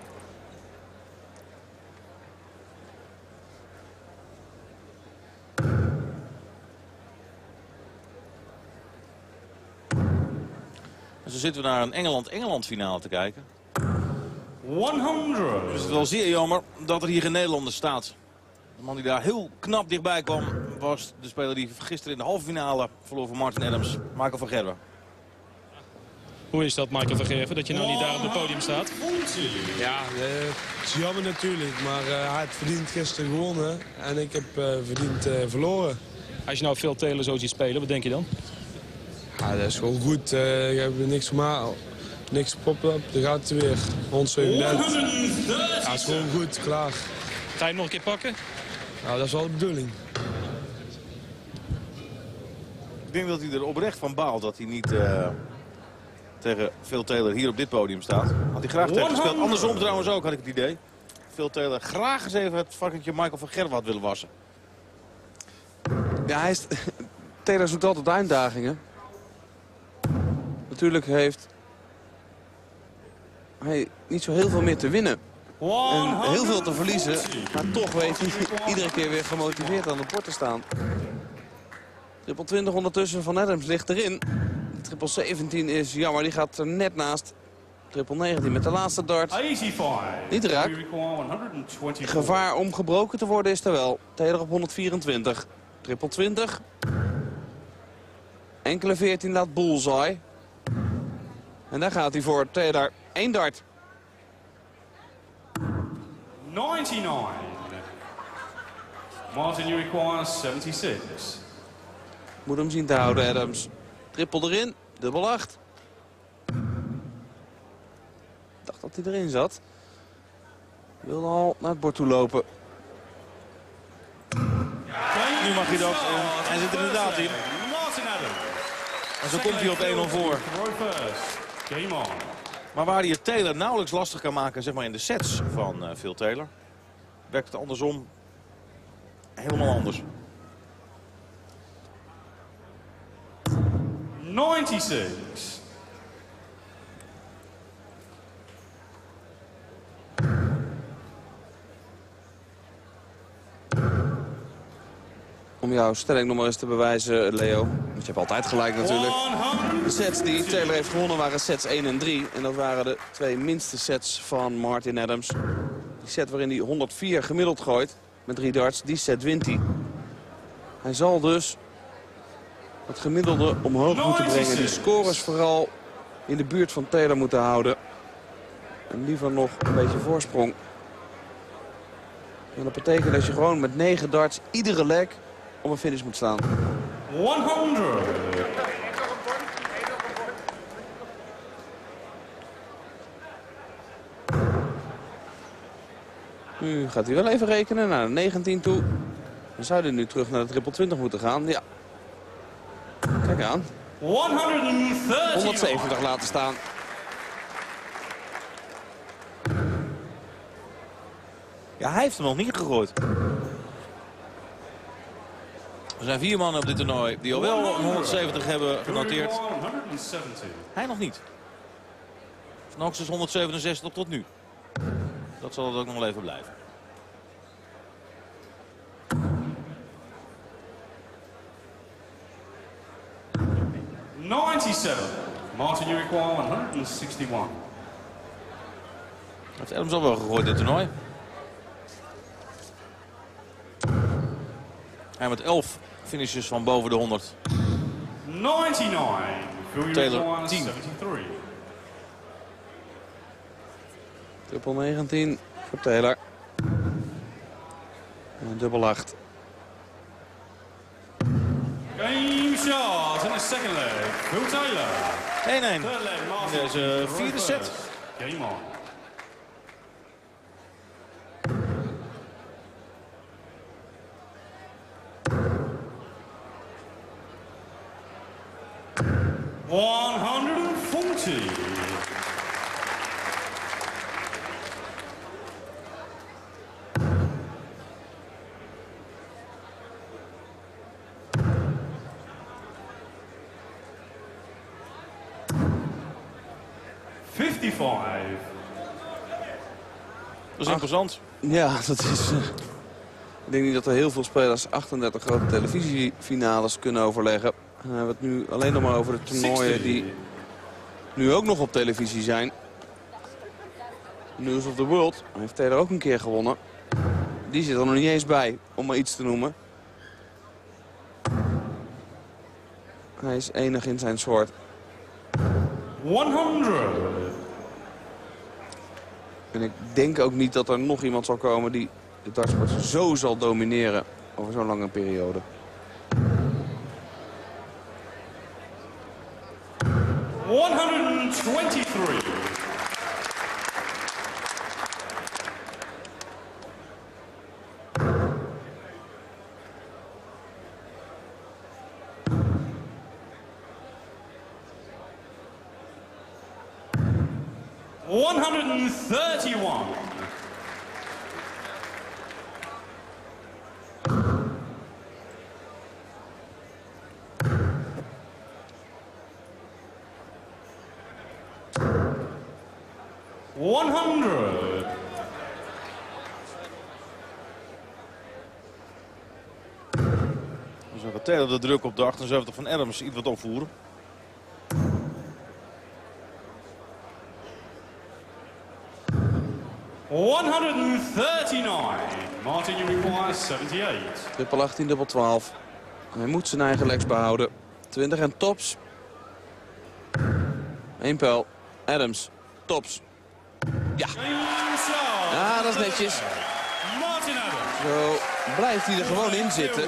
En zo zitten we naar een Engeland-Engeland finale te kijken. honderd. Dus het is wel zeer jammer dat er hier geen Nederlander staat. De man die daar heel knap dichtbij kwam was de speler die gisteren in de halve finale verloor van Martin Adams, Michael van Gerwen. Hoe is dat, Michael van Gerwen, dat je nou niet daar op het podium staat? Ja, uh, het is jammer natuurlijk, maar uh, hij heeft verdiend gisteren gewonnen en ik heb uh, verdiend uh, verloren. Als je nou Phil Taylor zo ziet spelen, wat denk je dan? Ja, dat is gewoon goed. Uh, ik heb er niks, maar, Niks pop-up, daar gaat hij weer. honderdzevenendertig. Ja, is gewoon goed, klaar. Ga je hem nog een keer pakken? Nou, dat is wel de bedoeling. Ik denk dat hij er oprecht van baalt dat hij niet uh, tegen Phil Taylor hier op dit podium staat. Had hij graag tegen gespeeld. Andersom trouwens ook, had ik het idee. Phil Taylor graag eens even het varkentje Michael van Gerwen had willen wassen. Ja, hij is... Taylor zoekt altijd uitdagingen. Natuurlijk heeft hij niet zo heel veel meer te winnen. En heel veel te verliezen. Maar toch weet hij iedere keer weer gemotiveerd aan de bord te staan. Triple twintig ondertussen van Adams ligt erin. Triple zeventien is jammer, die gaat er net naast. Triple negentien met de laatste dart. Niet raak. Gevaar om gebroken te worden is er wel. Taylor op honderdvierentwintig. Triple twintig. Enkele veertien laat bullseye. En daar gaat hij voor. Taylor één dart. ninety-nine. Martin, you require seventy-six. Moet hem zien te houden, Adams. Triple erin. Dubbel acht. Ik dacht dat hij erin zat. Wilde al naar het bord toe lopen. Nu mag hij dat. En hij zit er inderdaad in. En zo komt hij op één nul voor. Maar waar hij het Taylor nauwelijks lastig kan maken, zeg maar in de sets van uh, Phil Taylor, werkt het andersom helemaal anders. ninety-six. Om jouw stelling nog maar eens te bewijzen, Leo. Want je hebt altijd gelijk natuurlijk. De sets die Taylor heeft gewonnen waren sets één en drie. En dat waren de twee minste sets van Martin Adams. Die set waarin hij honderdvier gemiddeld gooit met drie darts, die set wint hij. Hij zal dus het gemiddelde omhoog moeten brengen. Die scores vooral in de buurt van Taylor moeten houden. En liever nog een beetje voorsprong. En dat betekent dat je gewoon met negen darts iedere leg om een finish moet staan. honderd. Nu gaat hij wel even rekenen naar de negentien toe. Dan zou hij nu terug naar de triple twintig moeten gaan. Ja. Kijk aan. honderdzeventig laten staan. Ja, hij heeft hem nog niet gegooid. Er zijn vier mannen op dit toernooi die al wel een honderdzeventig hebben genoteerd. Hij nog niet. Van hoogstens honderdzevenenzestig tot nu. Dat zal het ook nog wel even blijven. ninety-seven. Martin, you require honderd61. Dat heeft Adams al wel gegooid dit toernooi. Hij met elf finishes van boven de honderd. negenennegentig. Taylor tien. Triple negentien voor Taylor. En dubbel acht. Game shot in the second leg. Phil Taylor. één één. Deze vierde set. Game on. honderdveertig. vijfenvijftig. Dat is imposant. Ja, dat is... Uh, ik denk niet dat er heel veel spelers achtendertig grote televisiefinales kunnen overleggen. Dan hebben we het nu alleen nog maar over de toernooien die nu ook nog op televisie zijn. News of the World heeft Taylor ook een keer gewonnen. Die zit er nog niet eens bij, om maar iets te noemen. Hij is enig in zijn soort. honderd. En ik denk ook niet dat er nog iemand zal komen die de dartsport zo zal domineren over zo'n lange periode. one hundred twenty-three. one hundred thirty-one. one hundred. Dus we Taylor de druk op de achtenzeventig van Adams iets wat opvoeren. one hundred thirty-nine. Martin, you require seventy-eight. Triple achttien, dubbel twaalf. Hij moet zijn eigen legs behouden. twintig en tops. Eén pijl. Adams. Tops. Ja. Ja, dat is netjes. Martin Adams. Zo blijft hij er gewoon in zitten.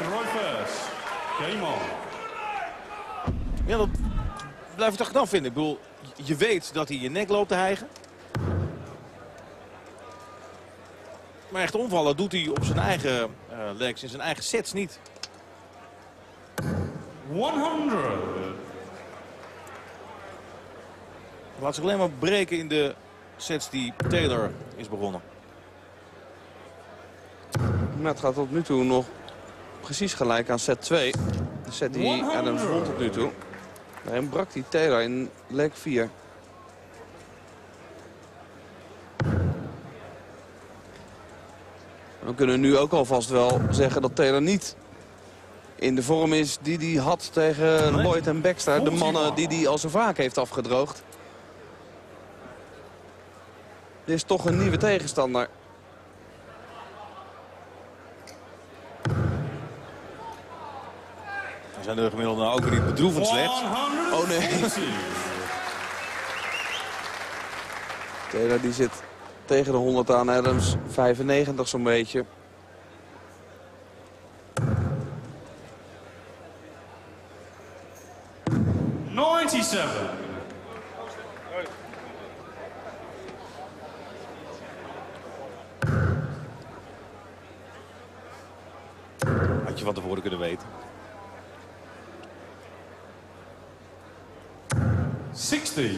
Ja, dat blijf ik toch dan vinden. Ik bedoel, je weet dat hij je nek loopt te hijgen. Maar echt omvallen doet hij op zijn eigen uh, legs, in zijn eigen sets niet. honderd. Laat zich alleen maar breken in de sets die Taylor is begonnen. Nou, het gaat tot nu toe nog precies gelijk aan set twee. De set die Adams won tot nu toe. Daarin brak die Taylor in leg vier. We kunnen nu ook alvast wel zeggen dat Taylor niet in de vorm is die hij had tegen Lloyd en Baxter. De mannen die hij al zo vaak heeft afgedroogd. Dit is toch een nieuwe tegenstander. Dan zijn de gemiddelde nou ook weer niet bedroevend slecht. Oh nee. Taylor die zit tegen de honderd aan. Adams vijfennegentig zo'n beetje. negenennegentig. Had je van tevoren kunnen weten. zestig.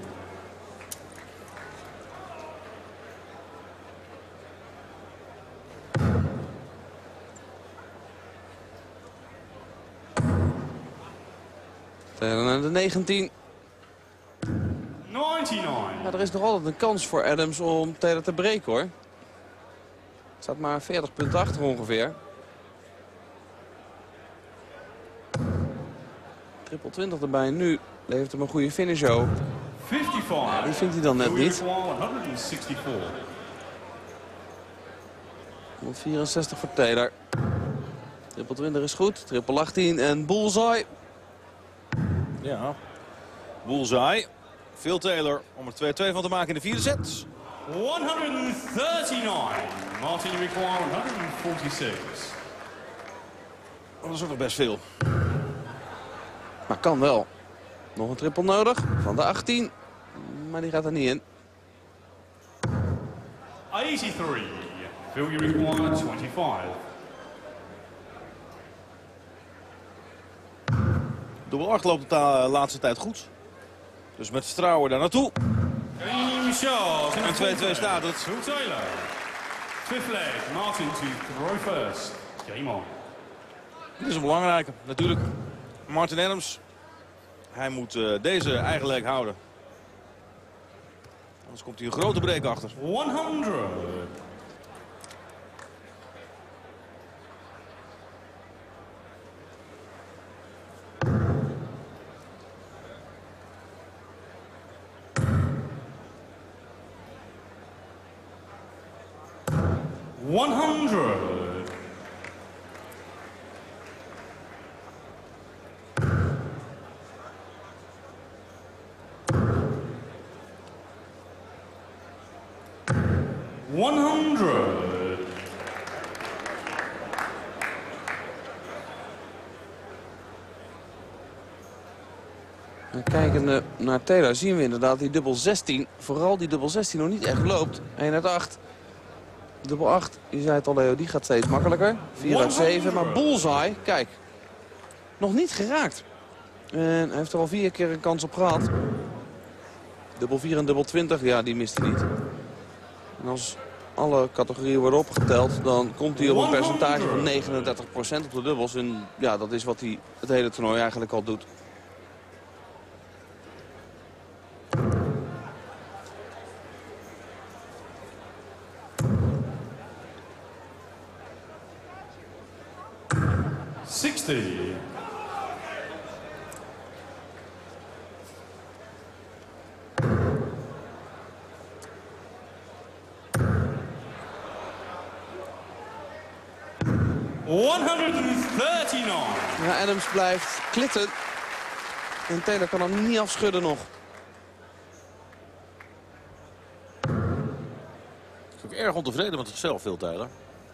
Taylor naar de negentien. negenennegentig. Ja, er is nog altijd een kans voor Adams om Taylor te breken, hoor. Het staat maar veertig punten achter ongeveer. Triple twintig erbij. Nu levert hem een goede finish ook. vijfenvijftig. Die vindt hij dan net niet. honderdvierenzestig. honderdvierenzestig voor Taylor. Triple twintig is goed. Triple achttien en bullseye. Ja. Bullseye. Phil Taylor om er twee-twee van te maken in de vierde set. honderdnegenendertig. Martin, you require honderdvierenzestig. Dat is ook nog best veel. Maar kan wel. Nog een triple nodig van de achttien. Maar die gaat er niet in. eenentachtig. Phil, you require vijfentwintig. Dubbel acht loopt de ta- laatste tijd goed. Dus met vertrouwen daar naartoe. Game shot. En twee-twee staat het. Phil Taylor. Fifth leg. Martin to throw first. Game on. Dit is een belangrijke, natuurlijk. Martin Adams. Hij moet uh, deze eigen leg houden. Anders komt hij een grote break achter. honderd. honderd. one hundred. En kijkende naar Taylor zien we inderdaad die dubbel zestien. Vooral die dubbel zestien nog niet echt loopt. één uit acht. Dubbel acht, je zei het al Leo, die gaat steeds makkelijker. vier uit zeven, maar bullseye, kijk. Nog niet geraakt. En hij heeft er al vier keer een kans op gehad. Dubbel vier en dubbel twintig, ja, die mist hij niet. En als alle categorieën worden opgeteld, dan komt hij op een percentage van negenendertig procent op de dubbels. En ja, dat is wat hij het hele toernooi eigenlijk al doet. zestig. honderdnegenendertig. Ja, Adams blijft klitten. En Taylor kan hem niet afschudden nog. Is ook erg ontevreden met zichzelf, Phil Taylor.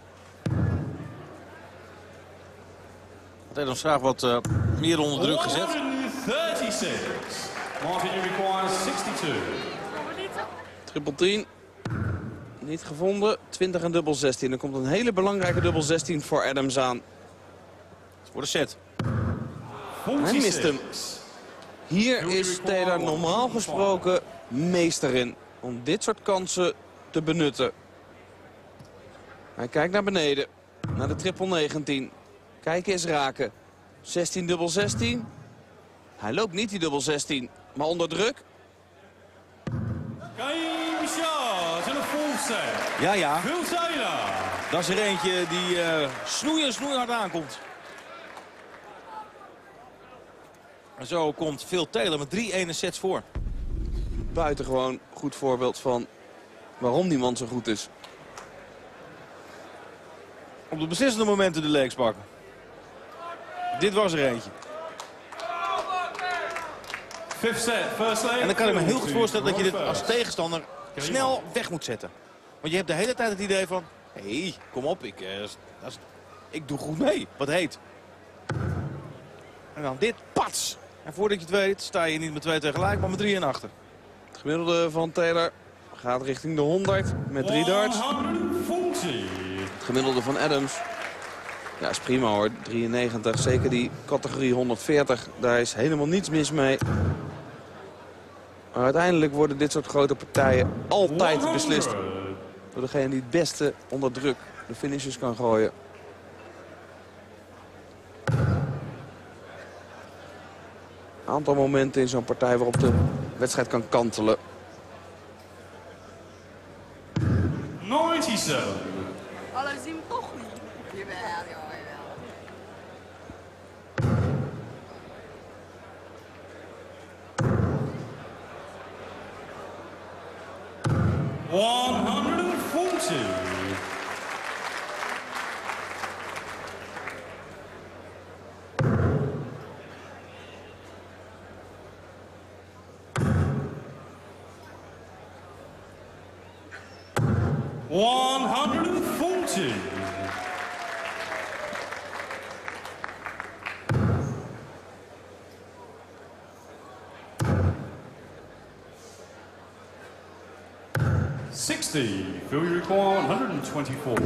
Had Adams graag wat uh, meer onder druk gezet. honderdzesendertig. Martin, you require zesentwintig. Triple tien. Niet gevonden. twintig en dubbel zestien. Er komt een hele belangrijke dubbel zestien voor Adams aan. Voor de set. Hij mist hem. Hier is Taylor normaal gesproken meester in. Om dit soort kansen te benutten. Hij kijkt naar beneden. Naar de triple negentien. Kijken is raken. zestien dubbel zestien. Hij loopt niet die dubbel zestien. Maar onder druk. Game shot in een full set. Ja, ja. Phil Taylor. Dat is er eentje die uh, snoei en snoeihard aankomt. En zo komt Phil Taylor met drie ene sets voor. Buitengewoon goed voorbeeld van waarom die man zo goed is. Op de beslissende momenten de legs pakken. Dit was er eentje. Fifth set, first leg. En dan kan ik me heel goed voorstellen dat je dit als tegenstander snel weg moet zetten. Want je hebt de hele tijd het idee van... Hé, hey, kom op, ik, uh, dat is, ik doe goed mee. Wat heet. En dan dit, pats. En voordat je het weet, sta je niet met twee tegelijk, maar met drie en achter. Het gemiddelde van Taylor gaat richting de honderd met drie darts. Het gemiddelde van Adams, ja, is prima hoor, drieënnegentig. Zeker die categorie honderdveertig, daar is helemaal niets mis mee. Maar uiteindelijk worden dit soort grote partijen altijd beslist door degene die het beste onder druk de finishes kan gooien. Een aantal momenten in zo'n partij waarop de wedstrijd kan kantelen. zevenennegentig. Hallo, zien we toch niet? Jawel, jawel, honderdveertig. honderdveertig. sixty. Phil, you require one twenty-four.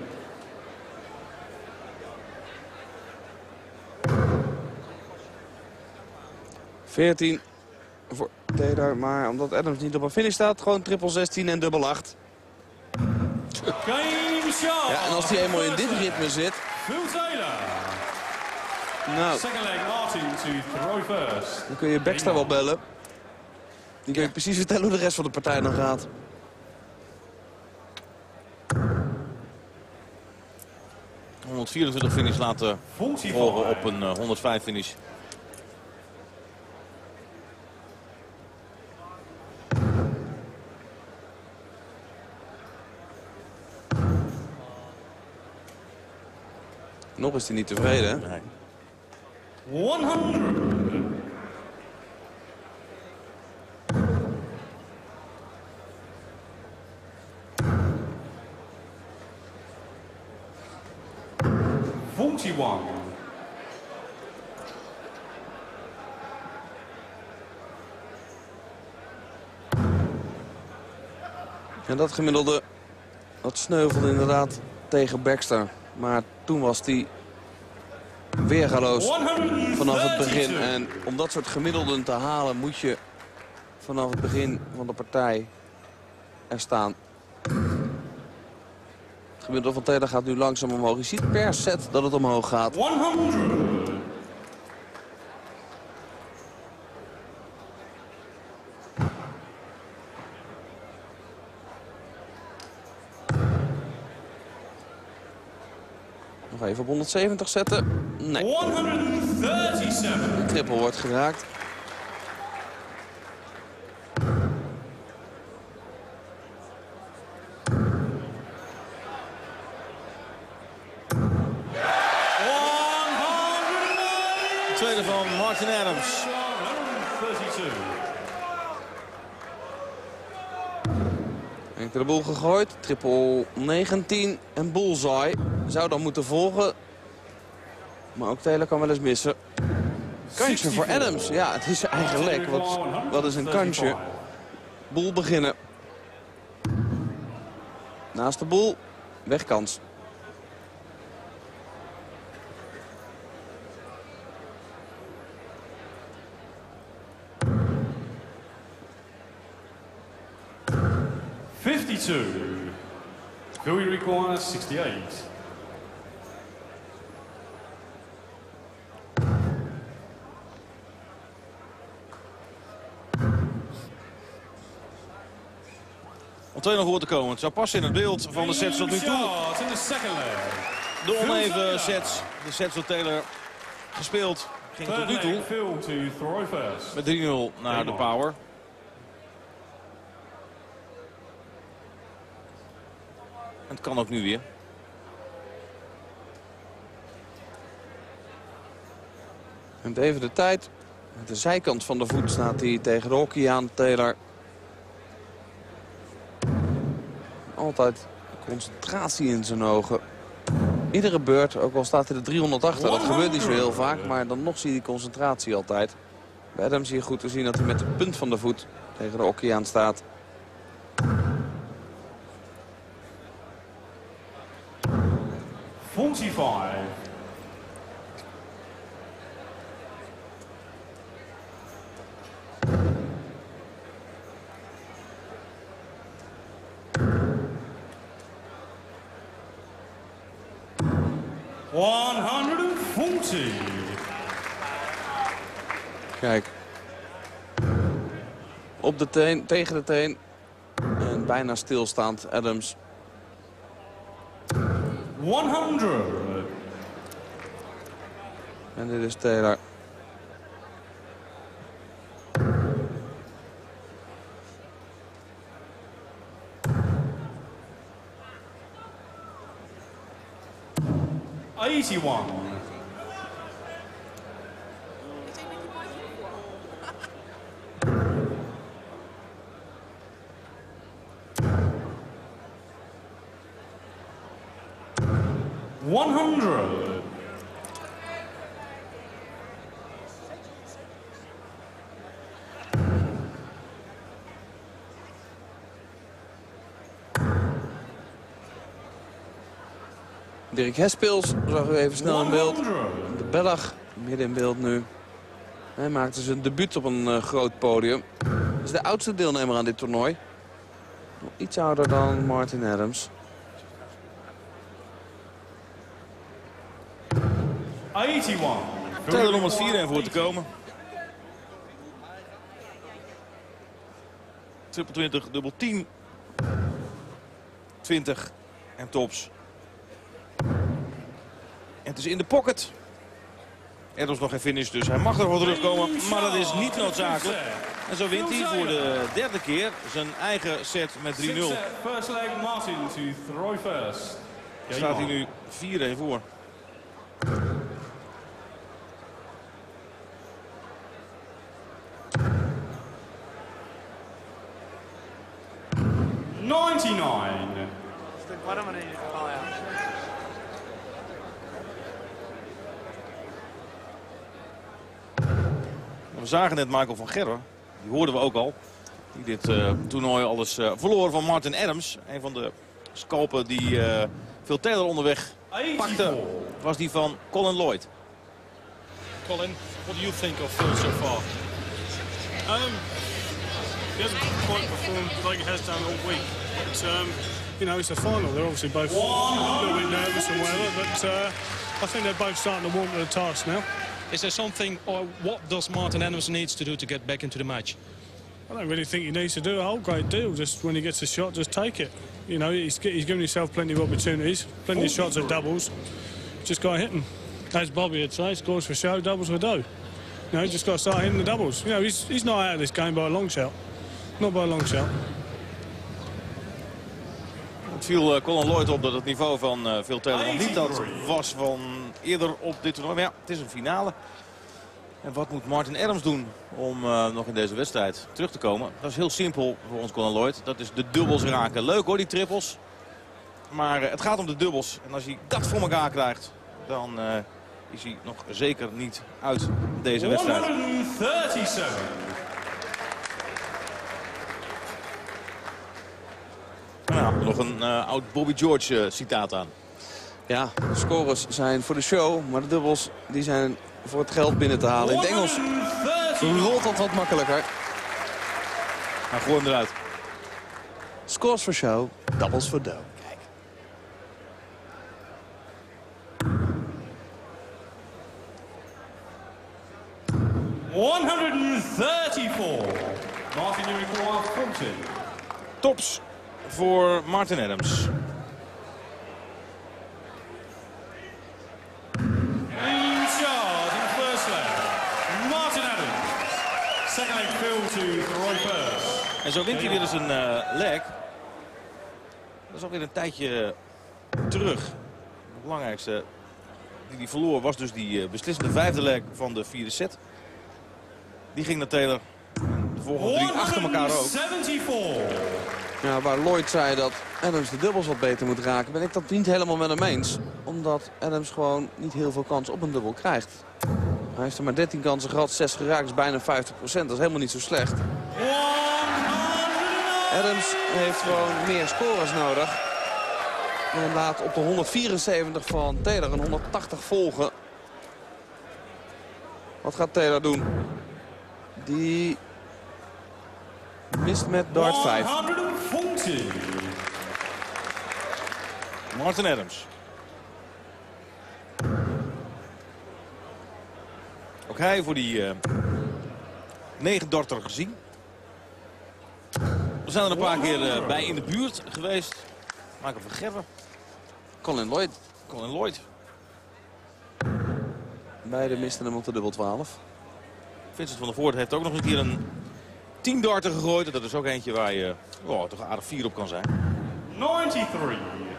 veertien voor Taylor, maar omdat Adams niet op een finish staat, gewoon triple zestien en dubbel acht. Game shot. Ja, en als hij eenmaal in dit ritme zit... Phil Taylor. Nou, Second leg, Martin to throw first. dan kun je Baxter wel bellen. Die kun je precies vertellen hoe de rest van de partij dan gaat. honderdvierentwintig finish laten volgen op een uh, honderdvijf finish. Nog is hij niet tevreden, hè? Nee. honderd. forty-one. En dat gemiddelde, dat sneuvelde inderdaad tegen Baxter. Maar toen was hij weergaloos vanaf het begin. En om dat soort gemiddelden te halen moet je vanaf het begin van de partij er staan. Het gemiddelde van Taylor gaat nu langzaam omhoog. Je ziet per set dat het omhoog gaat. honderd. Nog even op honderdzeventig zetten. Nee. honderdzevenendertig. De triple wordt geraakt. De tweede van Martin Adams. Enkel de boel gegooid. Triple negentien en bullseye. Zou dan moeten volgen. Maar ook Taylor kan wel eens missen. Kansje voor Adams. Ja, het is zijn eigen lek. Wat, wat is een kansje? Boel beginnen. Naast de boel. Wegkans. fifty-two. Philly requires sixty-eight. Om twee nog voor te komen. Het zou passen in het beeld van de sets tot nu toe. De oneven sets. De sets door Taylor gespeeld. Ging tot nu toe met drie nul naar de power. En het kan ook nu weer. Neemt even de tijd. Met de zijkant van de voet staat hij tegen de hockey aan. Taylor. Altijd concentratie in zijn ogen. Iedere beurt, ook al staat hij er driehonderd achter. Dat gebeurt niet zo heel vaak, maar dan nog zie je die concentratie altijd. Bij Adams hier goed te zien dat hij met de punt van de voet tegen de hockey aan staat. forty-five. one forty. Kijk. Op de teen, tegen de teen. En bijna stilstaand Adams. honderd. En dit is Taylor. eighty-one. one hundred. Dirk Hespils zag u even snel in beeld. De Belg midden in beeld nu. Hij maakte zijn debuut op een uh, groot podium. Hij is de oudste deelnemer aan dit toernooi. Nog iets ouder dan Martin Adams. eighty-one. Taylor om het vier een voor te komen. Triple twintig, dubbel tien. twintig en tops. En het is in de pocket. Adams nog geen finish, dus hij mag ervoor terugkomen. Maar dat is niet noodzakelijk. En zo wint hij voor de derde keer zijn eigen set met drie nul. First leg Martin to throw first. Staat hij nu vier een voor. ninety-nine. We zagen net Michael van Gerwen. Die hoorden we ook al. Die dit uh, toernooi alles uh, verloor van Martin Adams. Een van de scalpen die uh, Phil Taylor onderweg pakte was die van Colin Lloyd. Colin, what do you think of Phil so far? Um, he hasn't quite performed like he has done all week. But, um, you know, it's a final. They're obviously both a little bit nervous and whatever, but uh, I think they're both starting to warm to the task now. Is there something, or what does Martin Adams needs to do to get back into the match? I don't really think he needs to do a whole great deal. Just when he gets a shot, just take it. You know, he's, he's given himself plenty of opportunities, plenty of shots at doubles. Just got to hit them. As Bobby would say, scores for show, doubles for dough. You know, just got to start hitting the doubles. You know, he's, he's not out of this game by a long shot. Not by a long shot. Het viel uh, Colin Lloyd op dat het niveau van uh, Phil Taylor nog niet dat was van eerder op dit toernooi. Maar ja, het is een finale. En wat moet Martin Adams doen om uh, nog in deze wedstrijd terug te komen? Dat is heel simpel voor ons Colin Lloyd. Dat is de dubbels raken. Leuk hoor, die trippels. Maar uh, het gaat om de dubbels. En als hij dat voor elkaar krijgt, dan uh, is hij nog zeker niet uit deze wedstrijd. honderdzevenendertig. Nou, nog een uh, oud Bobby George uh, citaat aan. Ja, de scores zijn voor de show, maar de dubbels die zijn voor het geld binnen te halen. In het Engels rolt dat wat makkelijker. Nou, gooi hem eruit. Scores for show, doubles for dough. Kijk. honderdvierentachtig. Martin, you require forty. Tops voor Martin Adams. In charge in the first leg. Martin Adams. Second leg Phil to Roy first. En zo wint hij weer eens een uh, leg. Dat is alweer een tijdje terug. Het belangrijkste die hij verloor was dus die uh, beslissende vijfde leg van de vierde set. Die ging naar Taylor. De volgende drie achter elkaar ook. honderdzevenenzeventig. Ja, waar Lloyd zei dat Adams de dubbels wat beter moet raken, ben ik dat niet helemaal met hem eens. Omdat Adams gewoon niet heel veel kans op een dubbel krijgt. Hij heeft er maar dertien kansen gehad, zes geraakt, is bijna vijftig procent. Dat is helemaal niet zo slecht. Adams heeft gewoon meer scores nodig. En laat op de honderdvierenzeventig van Taylor een honderdtachtig volgen. Wat gaat Taylor doen? Die mist met dart vijf. honderdvijftig. Martin Adams. Ook hij voor die uh, negen darter gezien. We zijn er een paar keer uh, bij in de buurt geweest. Maken van Gerven. Colin Lloyd. Colin Lloyd. Beide misten hem op de dubbel twaalf. Vincent van der Voort heeft ook nog een keer een tien darter gegooid. Dat is ook eentje waar je oh, toch aardig vier op kan zijn. negenennegentig.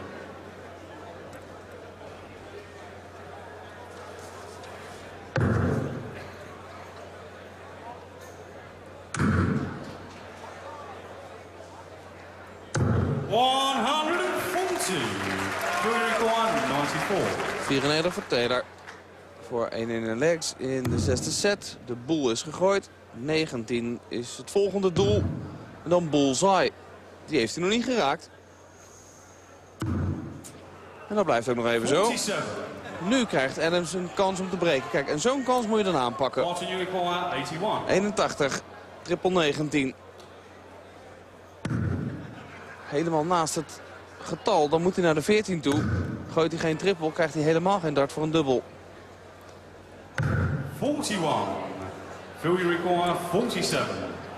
vierennegentig voor Taylor. Voor één in de legs in de zesde set. De boel is gegooid. negentien is het volgende doel. En dan bullseye. Die heeft hij nog niet geraakt. En dat blijft ook nog even zo. Nu krijgt Adams een kans om te breken. Kijk, en zo'n kans moet je dan aanpakken. eenentachtig. Triple negentien. Helemaal naast het getal. Dan moet hij naar de veertien toe. Gooit hij geen triple, krijgt hij helemaal geen dart voor een dubbel. eenenveertig. Phil, you require forty-seven.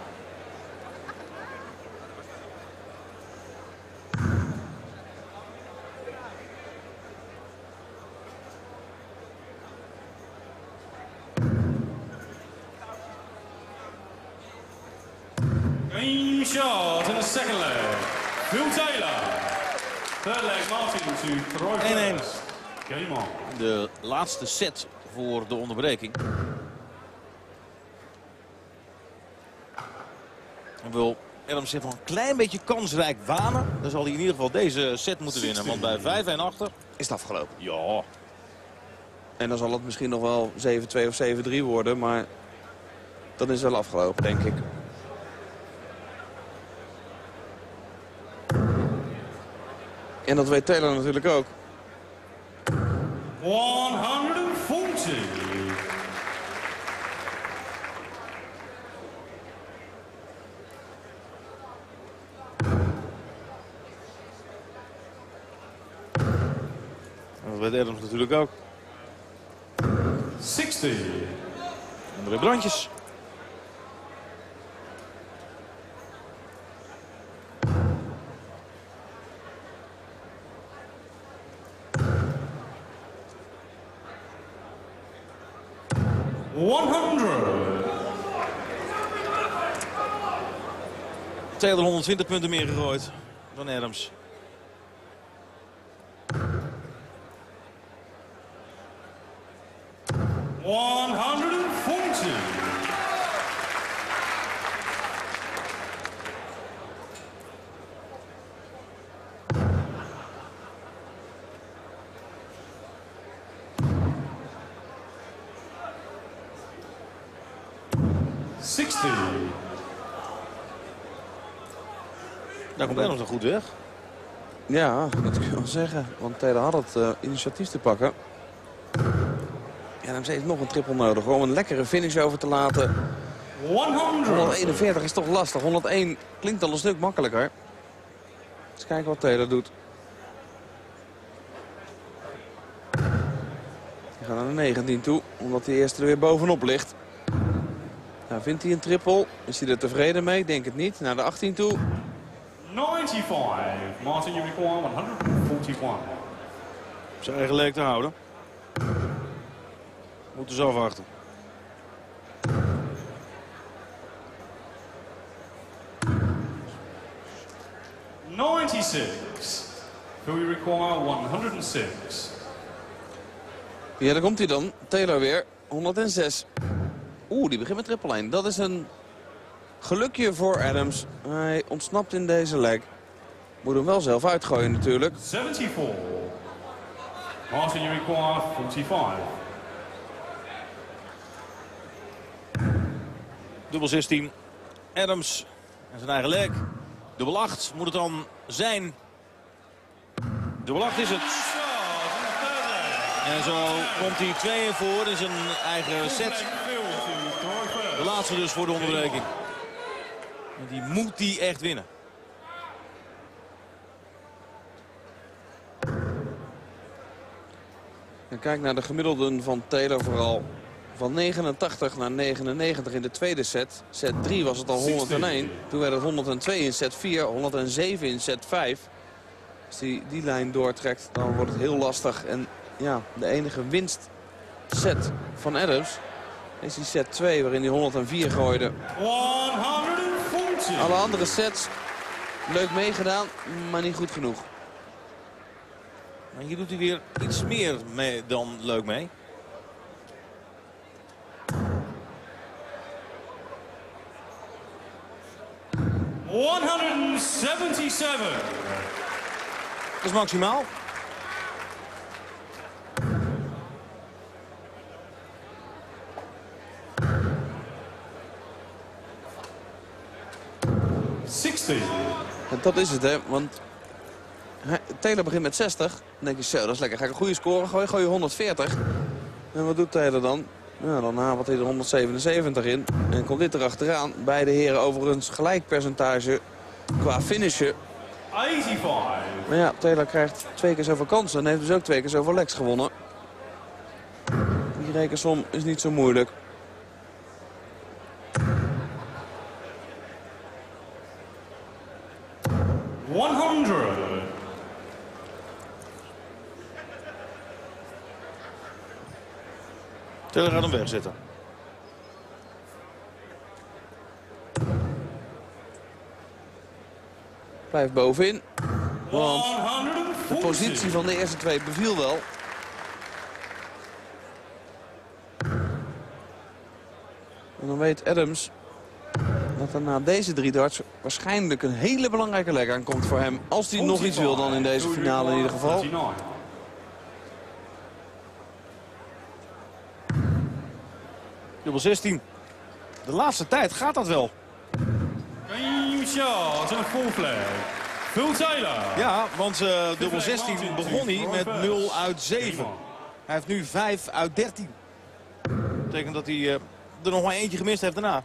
Game shot in the second leg. Phil Taylor. Third leg Martin to throw first. Game on. De laatste set voor de onderbreking. En wil Adams zich nog een klein beetje kansrijk wanen. Dan zal hij in ieder geval deze set moeten winnen. Want bij vijf en achter is het afgelopen. Ja. En dan zal het misschien nog wel zeven twee of zeven drie worden. Maar dan is het wel afgelopen, denk ik. En dat weet Taylor natuurlijk ook. honderdveertig. Dat weet Adams natuurlijk ook. zestig. En er weer brandjes. honderd. Taylor honderdtwintig punten meer gegooid dan Adams. honderdveertig. zestig. Daar komt Adams nog goed weg. Ja, dat kun je wel zeggen. Want Taylor had het uh, initiatief te pakken. En Adams heeft nog een triple nodig om een lekkere finish over te laten. honderdeenenveertig is toch lastig. honderdéén klinkt al een stuk makkelijker. Eens kijken wat Taylor doet. Hij gaat naar de negentien toe, omdat de eerste er weer bovenop ligt. Nou, vindt hij een triple? Is hij er tevreden mee? Denk het niet. Naar de achttien toe. negenennegentig. Martin, you require honderdeenenveertig. Op zijn eigen leek te houden. Moeten ze afwachten. negenennegentig. Who you require honderdzes. Ja, daar komt hij dan. Taylor weer. honderdzes. Oeh, die begint met triple één. Dat is een gelukje voor Adams. Hij ontsnapt in deze leg. Moet hem wel zelf uitgooien natuurlijk. zevenenzeventig. Martin, you require vierenveertig. Dubbel zestien. Adams en zijn eigen leg. Dubbel acht moet het dan zijn. Dubbel acht is het. En zo komt hij twee in voor in zijn eigen set. De laatste dus voor de onderbreking. En die moet hij echt winnen. En kijk naar de gemiddelden van Taylor vooral. Van negenentachtig naar negenennegentig in de tweede set. Set drie was het al honderdéén. Toen werd het honderdtwee in set vier, honderdzeven in set vijf. Als hij die lijn doortrekt, dan wordt het heel lastig. En ja, de enige winstset van Adams is die set twee, waarin hij honderdvier gooide. honderdveertig. Alle andere sets, leuk meegedaan, maar niet goed genoeg. Maar hier doet hij weer iets meer mee dan leuk mee. honderdzevenenzeventig. Dat is maximaal. zestig. En dat is het, hè, want hij, Taylor begint met zestig. Dan denk je, zo, dat is lekker. Ga ik een goede score gooien, gooi je honderdveertig. En wat doet Taylor dan? Ja, dan havelt hij er honderdzevenenzeventig in. En komt dit erachteraan. Beide heren overigens gelijk percentage qua finishen. eenenvijftig. Maar ja, Taylor krijgt twee keer zoveel kansen. En heeft dus ook twee keer zoveel legs gewonnen. Die rekensom is niet zo moeilijk. honderd. Taylor gaat hem wegzetten. Blijft bovenin. Want de honderdveertig. positie van de eerste twee beviel wel. En dan weet Adams dat er na deze drie darts waarschijnlijk een hele belangrijke leg aankomt voor hem. Als hij nog iets wil dan in deze finale in ieder geval. Dubbel zestien. De laatste tijd gaat dat wel. Game shot en een full flag. Phil Taylor. Ja, want uh, dubbel zestien begon hij met nul uit zeven. Hij heeft nu vijf uit dertien. Dat betekent dat hij uh, er nog maar eentje gemist heeft daarna.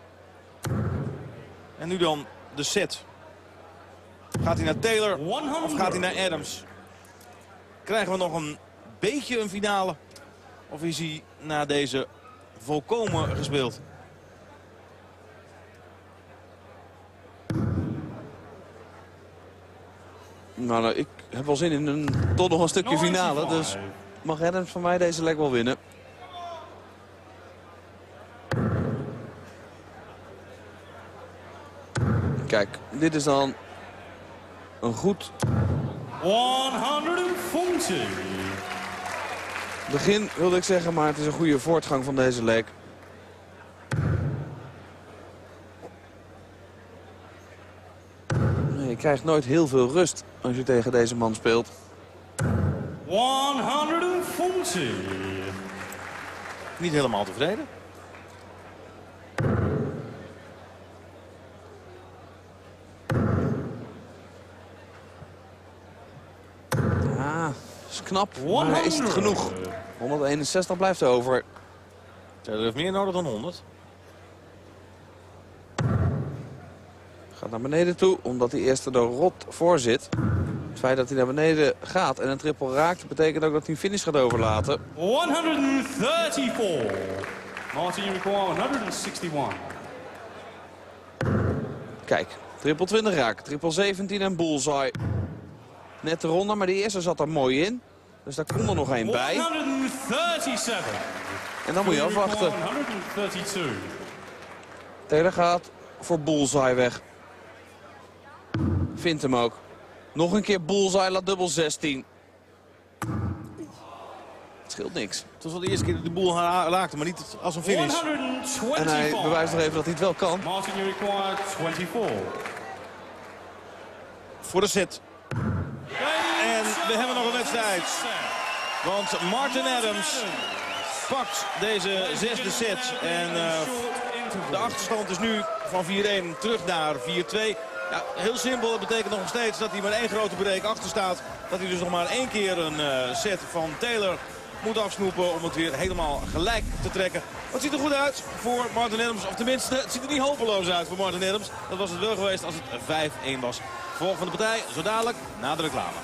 En nu dan de set. Gaat hij naar Taylor of gaat hij naar Adams? Krijgen we nog een beetje een finale? Of is hij na deze volkomen gespeeld? Nou, nou, ik heb wel zin in een, toch nog een stukje finale. Dus mag Adams van mij deze leg wel winnen. Kijk, dit is dan een goed honderdvijftig. begin, wilde ik zeggen, maar het is een goede voortgang van deze leg. Nee, je krijgt nooit heel veel rust als je tegen deze man speelt. honderdvijftig. Niet helemaal tevreden. Is knap, maar is het genoeg? honderdeenenzestig blijft over. Er heeft meer nodig dan honderd. Gaat naar beneden toe, omdat hij eerst er rot voor zit. Het feit dat hij naar beneden gaat en een triple raakt, betekent ook dat hij een finish gaat overlaten. honderdvierentachtig. Martin, you require honderdeenenzestig. Kijk, triple twintig raak, triple zeventien en bullseye. Net de ronde, maar die eerste zat er mooi in. Dus daar komt er nog één bij. honderdzevenendertig. En dan moet je afwachten. honderdtweeëntwintig. Taylor gaat voor bullseye weg. Vindt hem ook. Nog een keer bullseye, laat dubbel zestien. Het scheelt niks. Het was wel de eerste keer dat de boel raakte, maar niet als een finish. En hij bewijst nog even dat hij het wel kan. Martin, you require vierentwintig. Voor de set. En we hebben nog een wedstrijd. Want Martin Adams pakt deze zesde set. En uh, de achterstand is nu van vier-een terug naar vier-twee. Ja, heel simpel, dat betekent nog steeds dat hij met één grote break achter staat. Dat hij dus nog maar één keer een uh, set van Taylor moet afsnoepen om het weer helemaal gelijk te trekken. Het ziet er goed uit voor Martin Adams. Of tenminste, het ziet er niet hopeloos uit voor Martin Adams. Dat was het wel geweest als het vijf-een was. Volgende partij, zo dadelijk, na de reclame.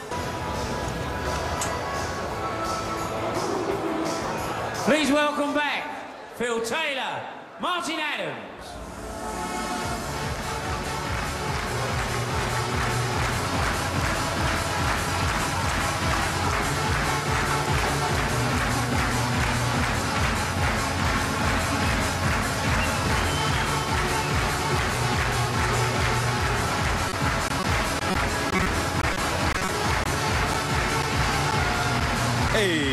Please welcome back Phil Taylor, Martin Adams. Hey.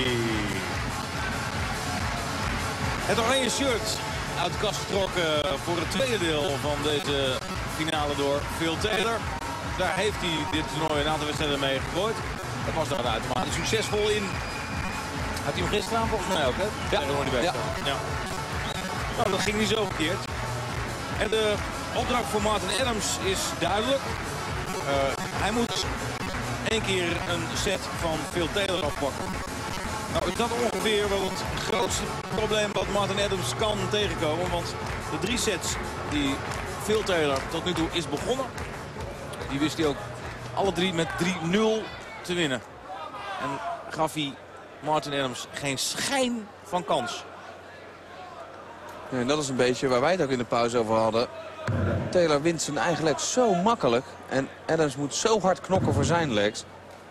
Het oranje shirt uit de kast getrokken voor het tweede deel van deze finale door Phil Taylor. Daar heeft hij dit toernooi een aantal wedstrijden mee gegooid. Dat was daar uitermate succesvol in. Had hij hem gisteren aan volgens mij ook, hè? Ja. Ja. Ja. Nou, dat ging niet zo verkeerd. En de opdracht voor Martin Adams is duidelijk. Uh, hij moet één keer een set van Phil Taylor afpakken. Nou is dat ongeveer wel het grootste probleem wat Martin Adams kan tegenkomen. Want de drie sets die Phil Taylor tot nu toe is begonnen, die wist hij ook alle drie met drie nul te winnen. En gaf hij Martin Adams geen schijn van kans. Ja, en dat is een beetje waar wij het ook in de pauze over hadden. Taylor wint zijn eigen leg zo makkelijk. En Adams moet zo hard knokken voor zijn legs.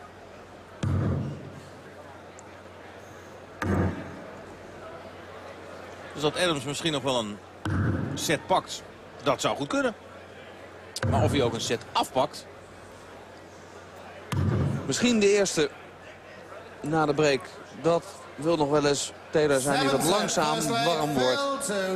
Dus dat Adams misschien nog wel een set pakt, dat zou goed kunnen. Maar of hij ook een set afpakt. Misschien de eerste na de break. Dat wil nog wel eens Taylor zijn die wat langzaam warm wordt.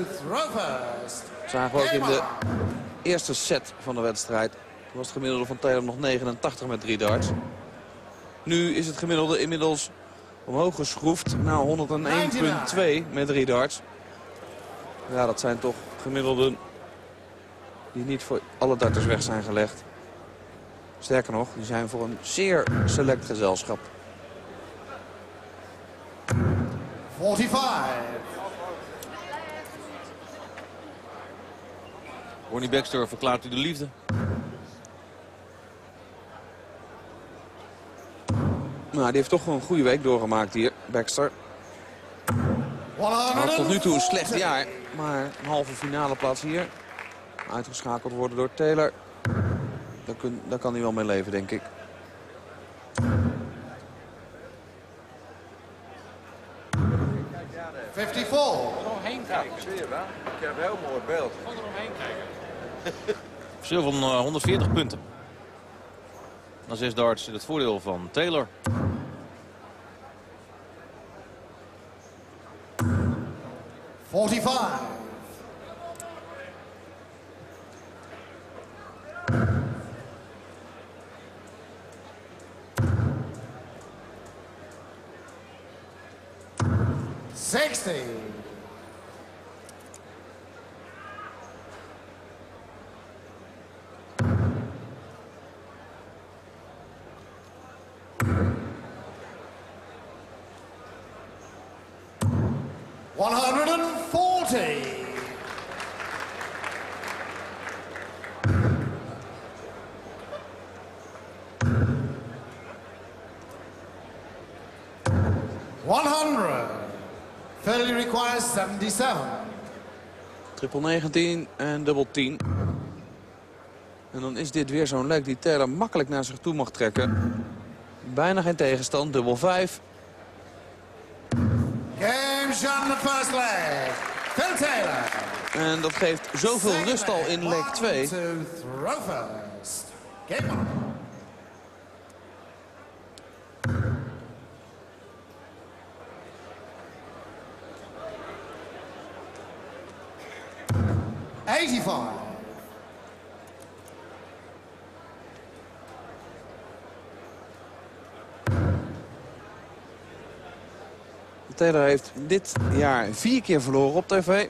Zagen we ook in de eerste set van de wedstrijd. Toen was het gemiddelde van Taylor nog negenentachtig met drie darts. Nu is het gemiddelde inmiddels omhoog geschroefd naar honderdéén komma twee met drie darts. Ja, dat zijn toch gemiddelden die niet voor alle darters weg zijn gelegd. Sterker nog, die zijn voor een zeer select gezelschap. vijfenveertig. Ronnie Baxter verklaart u de liefde. Nou, die heeft toch een goede week doorgemaakt hier, Baxter. Nou, tot nu toe een slecht jaar, maar een halve finale plaats hier. Uitgeschakeld worden door Taylor. Daar, kun, daar kan hij wel mee leven, denk ik. vijfenvijftig. Eromheen kijken. Zie je wel? Ik heb een heel mooi beeld. Gewoon eromheen kijken. Verschil van uh, honderdveertig punten. Na zes darts in het voordeel van Taylor. vijfenveertig. zestig. honderdveertig. honderd. Failure requires zevenenzeventig. Triple negentien en dubbel tien. En dan is dit weer zo'n leg die Taylor makkelijk naar zich toe mag trekken. Bijna geen tegenstand, dubbel vijf. Game shot in the first leg. Phil Taylor. En dat geeft zoveel rust al in leg twee. One, two, throw first. Game on. eighty-five. Taylor heeft dit jaar vier keer verloren op tv.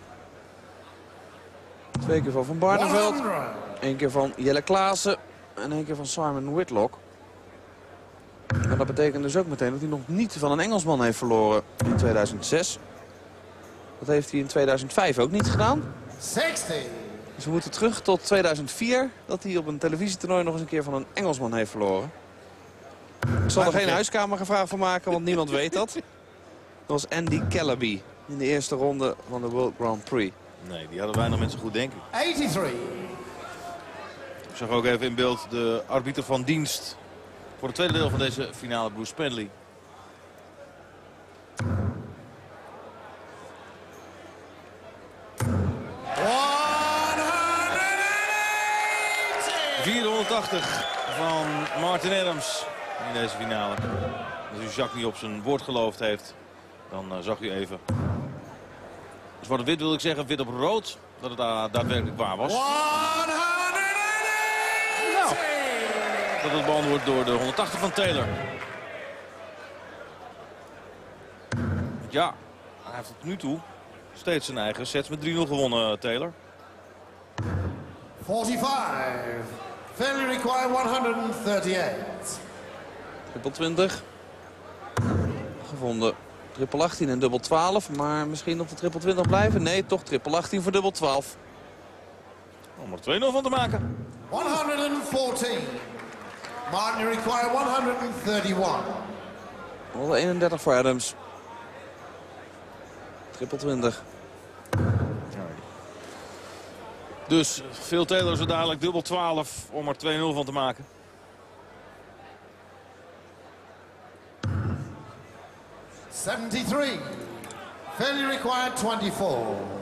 Twee keer van Van Barneveld. Eén keer van Jelle Klaassen. En één keer van Simon Whitlock. Maar dat betekent dus ook meteen dat hij nog niet van een Engelsman heeft verloren in tweeduizend zes. Dat heeft hij in tweeduizend vijf ook niet gedaan. zestig. Dus we moeten terug tot tweeduizend vier. Dat hij op een televisietoernooi nog eens een keer van een Engelsman heeft verloren. Ik zal er geen huiskamergevraagd van maken, want niemand weet dat. Dat was Andy Callaby in de eerste ronde van de World Grand Prix. Nee, die hadden weinig mensen goed denken. eenennegentig. Ik zag ook even in beeld de arbiter van dienst voor het tweede deel van deze finale, Bruce Spanley. vierhonderdtachtig van Martin Adams in deze finale. Als u Jacques niet op zijn woord geloofd heeft, dan uh, zag u even. Zwart-wit wil ik zeggen, wit op rood, dat het uh, daadwerkelijk waar was. Nou, dat het beantwoord door de honderdtachtig van Taylor. Ja, hij heeft tot nu toe steeds zijn eigen sets met drie nul gewonnen, Taylor. vijfenveertig. Failure required honderdachtendertig. Triple twintig. Gevonden. Triple achttien en dubbel twaalf. Maar misschien op de triple twintig blijven. Nee, toch triple achttien voor dubbel twaalf. Om er twee nul van te maken. honderdveertien. Martin required honderdeenendertig. honderdeenendertig voor Adams. Triple twintig. Dus Phil Taylor zo dadelijk dubbel twaalf om er twee nul van te maken. zevenenzeventig. Failure required twenty-four.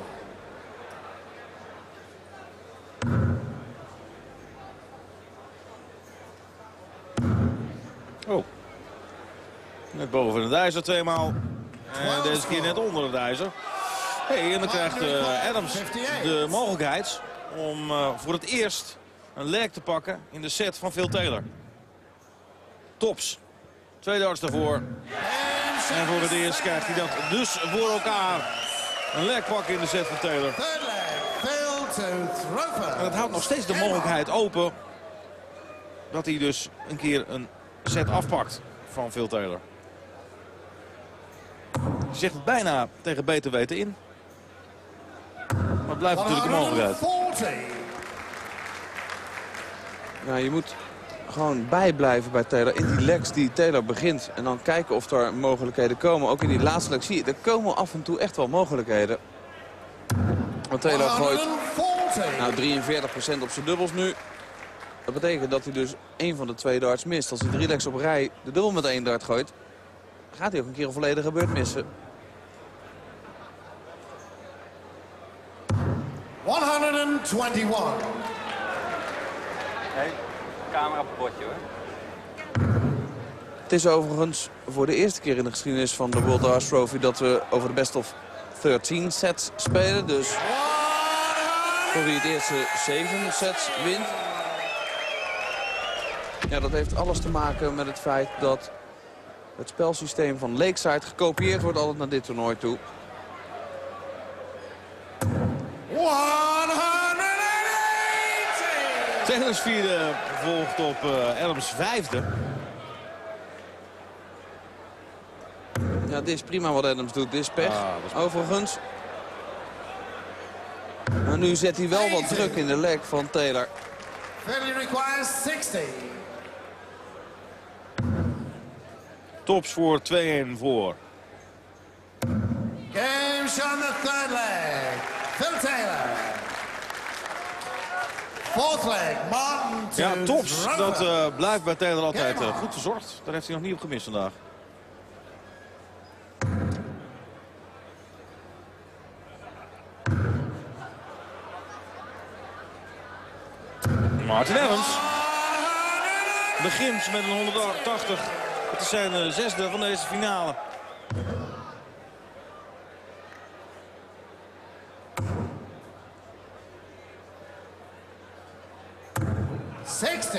Oh. Net boven het ijzer tweemaal. En deze keer net onder het ijzer. Hey, en dan krijgt uh, Adams de mogelijkheid om uh, voor het eerst een leg te pakken in de set van Phil Taylor. Tops. Twee darts daarvoor. En voor het eerst krijgt hij dat dus voor elkaar. Een leg pakken in de set van Taylor. En dat houdt nog steeds de mogelijkheid open dat hij dus een keer een set afpakt van Phil Taylor. Hij zegt het bijna tegen beter weten in. Maar het blijft natuurlijk een mogelijkheid. Ja, je moet gewoon bijblijven bij Taylor. In die legs die Taylor begint. En dan kijken of er mogelijkheden komen. Ook in die laatste leg zie je, er komen af en toe echt wel mogelijkheden. Want Taylor gooit nou, drieënveertig procent op zijn dubbels nu. Dat betekent dat hij dus één van de twee darts mist. Als hij drie legs op rij de dubbel met één dart gooit, gaat hij ook een keer een volledige beurt missen. honderdeenentwintig. Hey, camera op het bordje hoor. Het is overigens voor de eerste keer in de geschiedenis van de World Darts Trophy dat we over de best of dertien sets spelen. Dus voor wie het eerste zeven sets wint. Ja, dat heeft alles te maken met het feit dat het spelsysteem van Lakeside gekopieerd wordt altijd naar dit toernooi toe. Taylor's vierde volgt op uh, Adams vijfde. Ja, dit is prima wat Adams doet. Dit is pech, ah, is overigens. Maar nu zet hij wel wat druk in de leg van Taylor. Tops voor twee-een voor. Game on the third leg. Phil Taylor. Fourth leg, Martin to Ja, tops. Rover. Dat uh, blijft bij Taylor altijd uh, goed verzorgd. Daar heeft hij nog niet op gemist vandaag. Martin Adams begint met een honderdtachtig. Het is zijn uh, zesde van deze finale. zestig.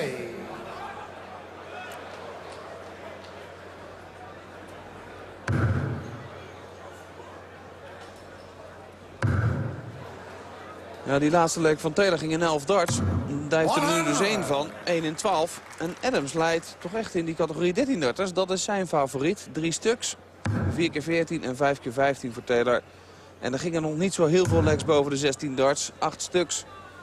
Ja, die laatste leg van Taylor ging in elf darts. Daar heeft er nu dus één van. één in twaalf. En Adams leidt toch echt in die categorie dertien darters. Dat is zijn favoriet. Drie stuks. vier keer veertien en vijf keer vijftien voor Taylor. En er gingen nog niet zo heel veel legs boven de zestien darts. acht stuks.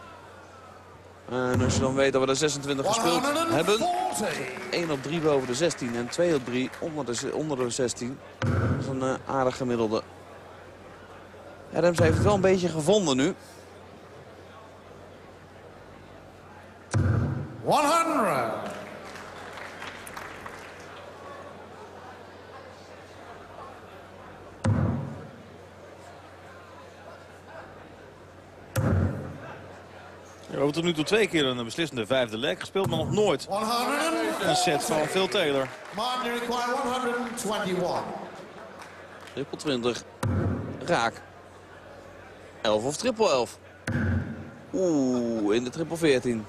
En als je dan weet dat we er zesentwintig gespeeld hebben. één op drie boven de zestien en twee op drie onder de, onder de zestien. Dat is een uh, aardig gemiddelde. Adams heeft het wel een beetje gevonden nu. honderd. We hebben tot nu toe twee keer een beslissende vijfde leg gespeeld, maar nog nooit een set van Phil Taylor. Triple twintig. Raak. elf of triple elf. Oeh, in de triple veertien.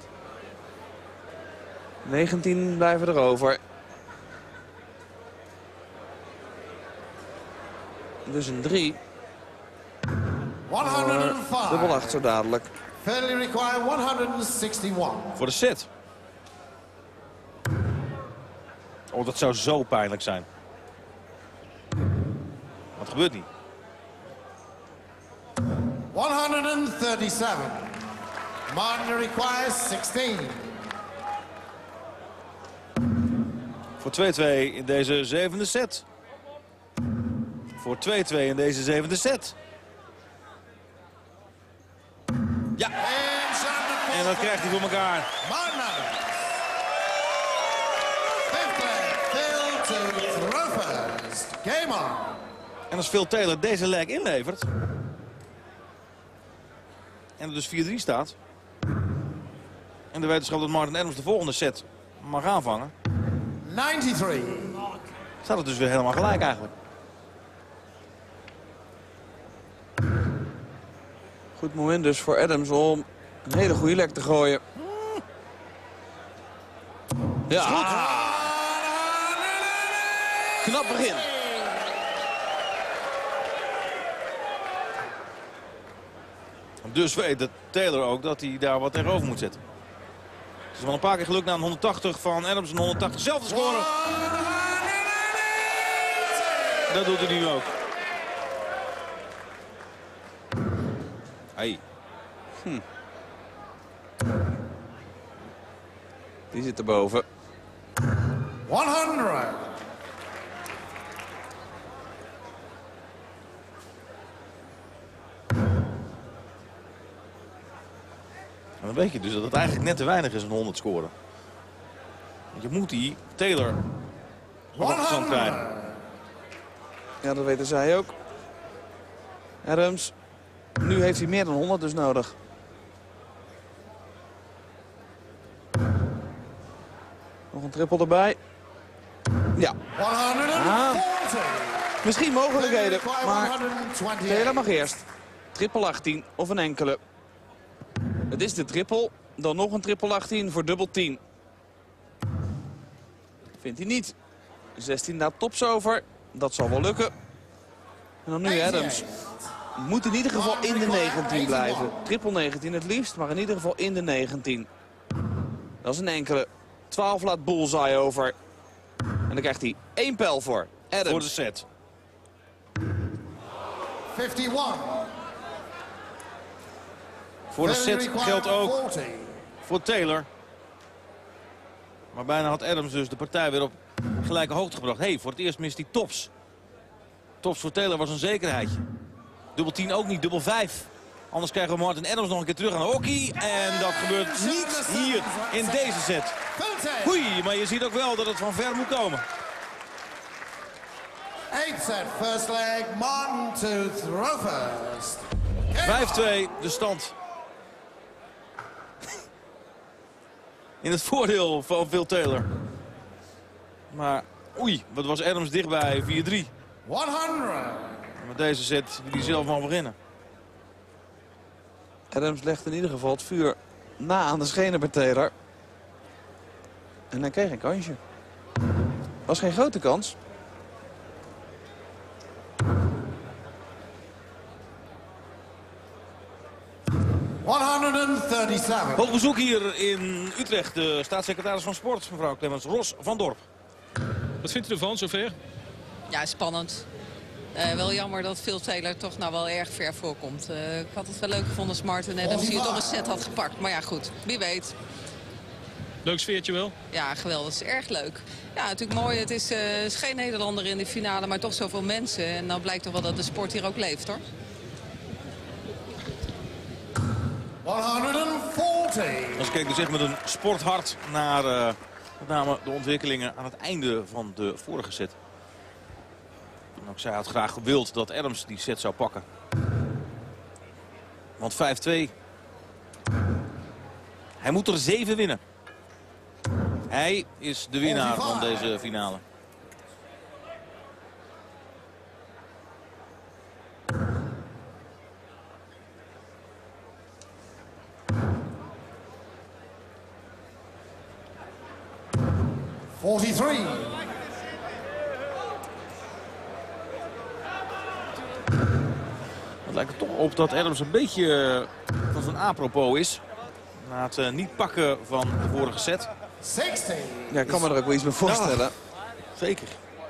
negentien blijven erover. Dus een drie. Dubbel acht zo dadelijk. Voor de set. Oh, dat zou zo pijnlijk zijn. Maar het gebeurt niet. honderdzevenendertig. Martin requires zestien. Voor twee-twee in deze zevende set. Voor twee-twee in deze zevende set. Ja. En dat krijgt hij voor elkaar. En als Phil Taylor deze leg inlevert. En er dus vier drie staat. En de wetenschap dat Martin Adams de volgende set mag aanvangen. negenennegentig. Staat het dus weer helemaal gelijk eigenlijk. Goed moment dus voor Adams om een hele goede lek te gooien. Ja. Knap begin. Dus weet de Taylor ook dat hij daar wat tegenover moet zetten. Het is wel een paar keer gelukt na een honderdtachtig van Adams. Een honderdtachtig zelf te scoren. Dat doet hij nu ook. Hey. Hm. Die zit erboven. honderd. Dan weet je dus dat het eigenlijk net te weinig is, een honderd scoren. Want je moet die Taylor op afstand krijgen. Ja, dat weten zij ook. Adams. Nu heeft hij meer dan honderd dus nodig. Nog een triple erbij. Ja. Ah, misschien mogelijkheden, maar Taylor mag eerst. Triple achttien of een enkele. Het is de triple, dan nog een triple achttien voor dubbel tien. Vindt hij niet. zestien na tops over. Dat zal wel lukken. En dan nu Adams. Moet in ieder geval in de negentien blijven. Triple negentien het liefst, maar in ieder geval in de negentien. Dat is een enkele. twaalf laat bullseye over. En dan krijgt hij één pijl voor. Adams. Voor de set. vijfenvijftig. Voor de set geldt ook voor Taylor. Maar bijna had Adams dus de partij weer op gelijke hoogte gebracht. Hey, voor het eerst mist hij tops. Tops voor Taylor was een zekerheidje. Dubbel tien ook niet, dubbel vijf. Anders krijgen we Martin Adams nog een keer terug aan de hockey. En dat gebeurt niet hier in deze set. Oei, maar je ziet ook wel dat het van ver moet komen. eight set, first leg, Martin to throw first. vijf twee, de stand. In het voordeel van Phil Taylor. Maar oei, wat was Adams dichtbij, vier drie. honderd. Met deze set die zelf mag beginnen. Adams legt in ieder geval het vuur na aan de schenen bij Taylor. En hij kreeg een kansje. Was geen grote kans. honderdzevenendertig. Hoog bezoek hier in Utrecht. De staatssecretaris van Sport, mevrouw Clemens Ros van Dorp. Wat vindt u ervan zover? Ja, spannend. Uh, wel jammer dat Phil Taylor toch nou wel erg ver voorkomt. Uh, ik had het wel leuk gevonden als Martin Adams die het op een set had gepakt. Maar ja, goed. Wie weet. Leuk sfeertje wel? Ja, geweldig. Het is erg leuk. Ja, natuurlijk mooi. Het is, uh, is geen Nederlander in de finale, maar toch zoveel mensen. En dan blijkt toch wel dat de sport hier ook leeft, hoor. honderdveertig. Als ik keek dus echt met een sporthart naar uh, met name de ontwikkelingen aan het einde van de vorige set. En ook zij had graag gewild dat Adams die set zou pakken. Want vijf twee. Hij moet er zeven winnen. Hij is de winnaar van deze finale. forty-three. Het lijkt er toch op dat Adams een beetje van zijn apropos is. Na het uh, niet pakken van de vorige set. zestig. Ja, ik kan me er ook wel iets bij voorstellen. Ja, zeker.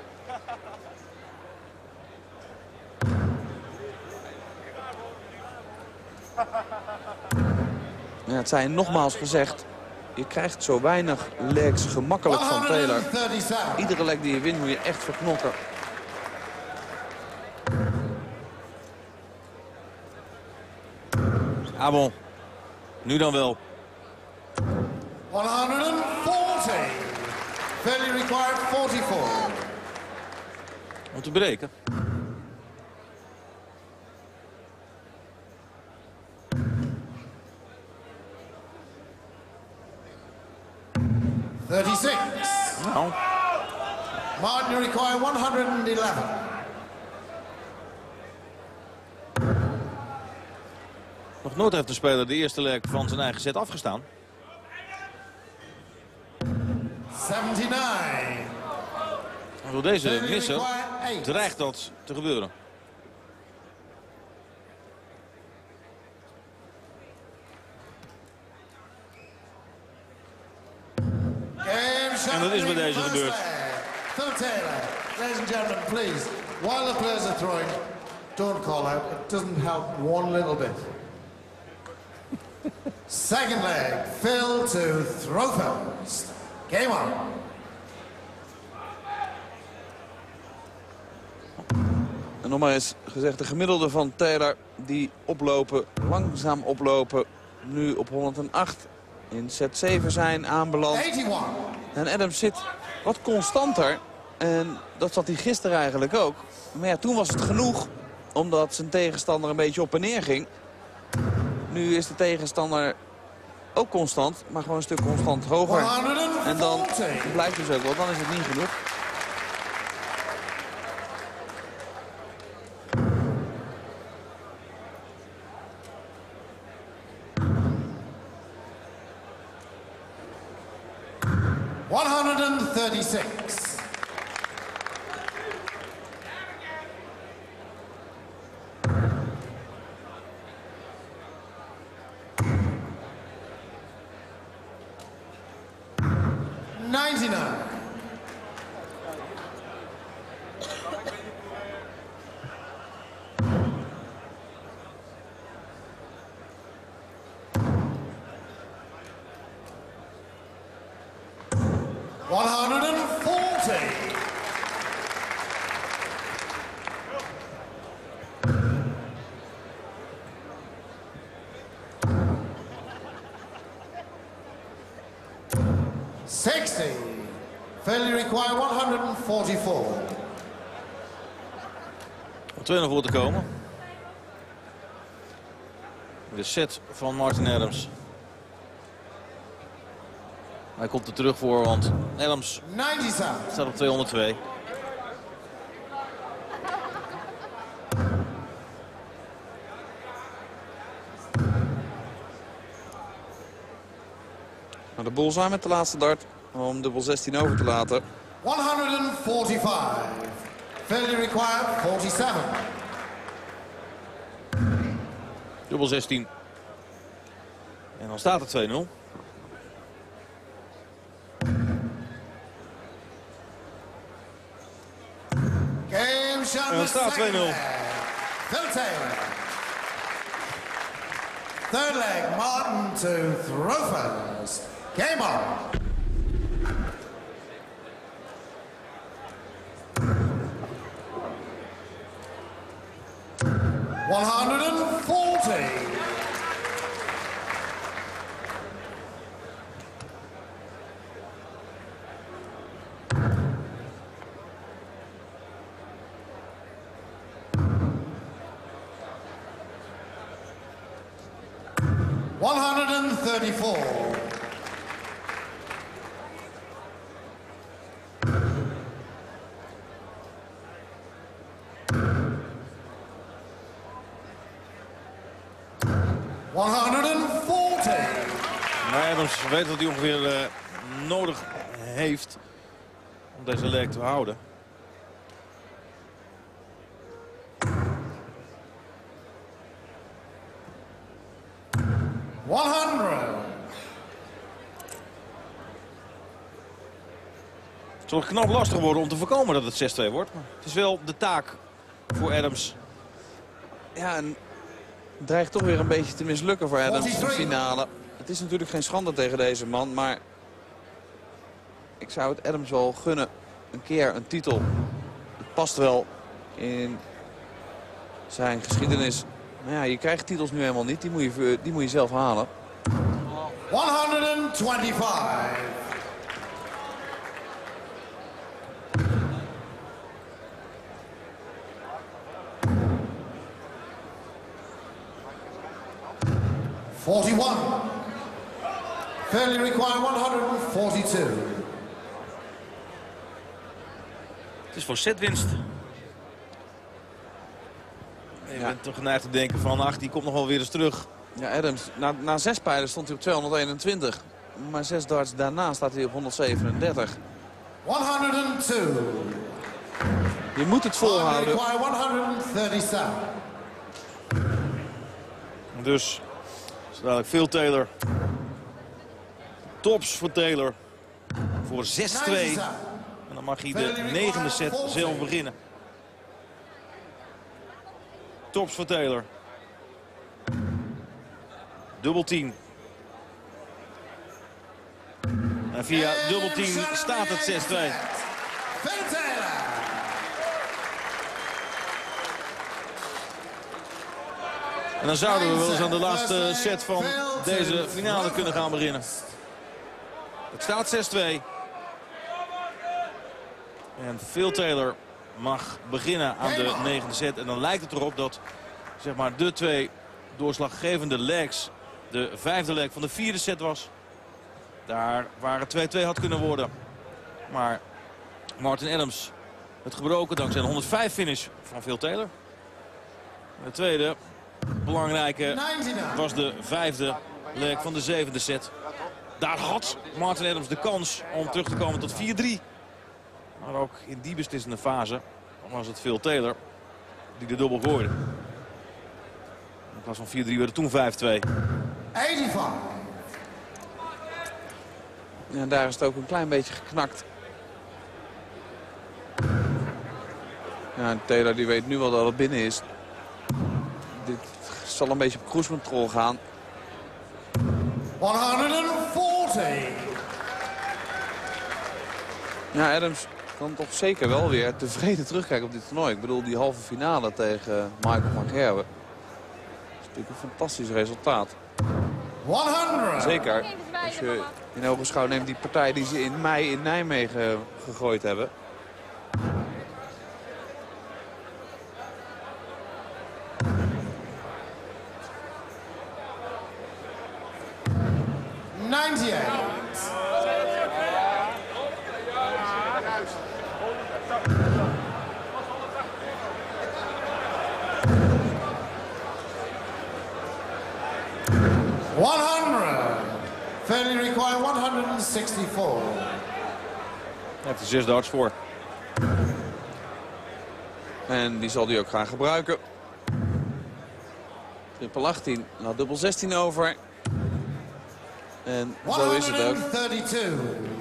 Ja, het zijn nogmaals gezegd. Je krijgt zo weinig legs gemakkelijk van Taylor. Iedere leg die je wint moet je echt verknokken. Ah bon. Nu dan wel. honderdveertig. Fairly required forty-four. Om te breken. thirty-six. Nou. Martin, you require honderdeleven. Nog nooit heeft de speler de eerste leg van zijn eigen set afgestaan. zevenenzeventig. En door deze misser dreigt dat te gebeuren. En dat is bij deze gebeurd. Phil Taylor, ladies and gentlemen, please, while the players are throwing, don't call out. It doesn't help one little bit. Second leg, Phil to throw first. Game on. En nog maar eens gezegd, de gemiddelde van Taylor die oplopen, langzaam oplopen, nu op honderdacht in set zeven zijn aanbeland. eenennegentig. En Adams zit wat constanter en dat zat hij gisteren eigenlijk ook. Maar ja, toen was het genoeg, omdat zijn tegenstander een beetje op en neer ging. Nu is de tegenstander ook constant, maar gewoon een stuk constant hoger. En dan blijft dus ook wel, dan is het niet genoeg. one thirty-six. ninety-nine. one forty. sixty. Failure require one forty-four. Om twee nul voor te komen. De set van Martin Adams. Hij komt er terug voor, want Adams staat op tweehonderdtwee. De bullseye met de laatste dart om dubbel zestien over te laten. one forty-five. Failure required forty-seven. Dubbel zestien. En dan staat het twee nul. En dan staat twee nul. Phil Taylor. Third leg, Martin to throw first. Game on. one forty. one thirty-four. one forty. Maar Adams weet wat hij ongeveer uh, nodig heeft om deze leg te houden. honderd. Het zal knap lastig worden om te voorkomen dat het zes twee wordt. Maar het is wel de taak voor Adams. Ja, en het dreigt toch weer een beetje te mislukken voor Adams in de finale. Het is natuurlijk geen schande tegen deze man, maar ik zou het Adams wel gunnen. Een keer een titel. Het past wel in zijn geschiedenis. Maar ja, je krijgt titels nu helemaal niet. Die moet je, die moet je zelf halen. honderdvijfentwintig. forty-one. Fairly require one forty-two. Het is voor setwinst. Je bent toch geneigd te denken van, ach, die komt nog wel weer eens terug. Ja, Adams, na, na zes pijlen stond hij op tweehonderdeenentwintig. Maar zes darts daarna staat hij op honderdzevenendertig. honderdtwee. Je moet het volhouden. honderdzevenendertig. Dus, is dadelijk veel Taylor. Tops voor Taylor. Voor score zes twee. En dan mag hij de negende set zelf beginnen. Tops voor Taylor. Dubbel tien. En via dubbel tien staat het zes twee. En dan zouden we wel eens aan de laatste set van deze finale kunnen gaan beginnen. Het staat zes twee. En Phil Taylor mag beginnen aan de negende set. En dan lijkt het erop dat zeg maar, de twee doorslaggevende legs de vijfde leg van de vierde set was. Daar waar het twee twee had kunnen worden. Maar Martin Adams het gebroken dankzij een honderdvijf finish van Phil Taylor. De tweede belangrijke was de vijfde leg van de zevende set. Daar had Martin Adams de kans om terug te komen tot vier drie. Maar ook in die beslissende fase was het Phil Taylor die de dubbel gooide. In plaats van vier drie werd het toen vijf twee. Ja, daar is het ook een klein beetje geknakt. Ja, Taylor die weet nu wel dat het binnen is. Dit zal een beetje op cruise control gaan. honderdveertig. Ja, Adams kan toch zeker wel weer tevreden terugkijken op dit toernooi. Ik bedoel, die halve finale tegen Michael van Gerwen. Dat is natuurlijk een fantastisch resultaat. honderd. Zeker als je in ogenschouw neemt die partij die ze in mei in Nijmegen gegooid hebben. negenennegentig. honderd. Fairly require honderdvierenzestig. Hij heeft er zes darts voor. En die zal hij ook gaan gebruiken. Triple achttien, nou dubbel zestien over. En zo is het ook. honderddraieëndertig.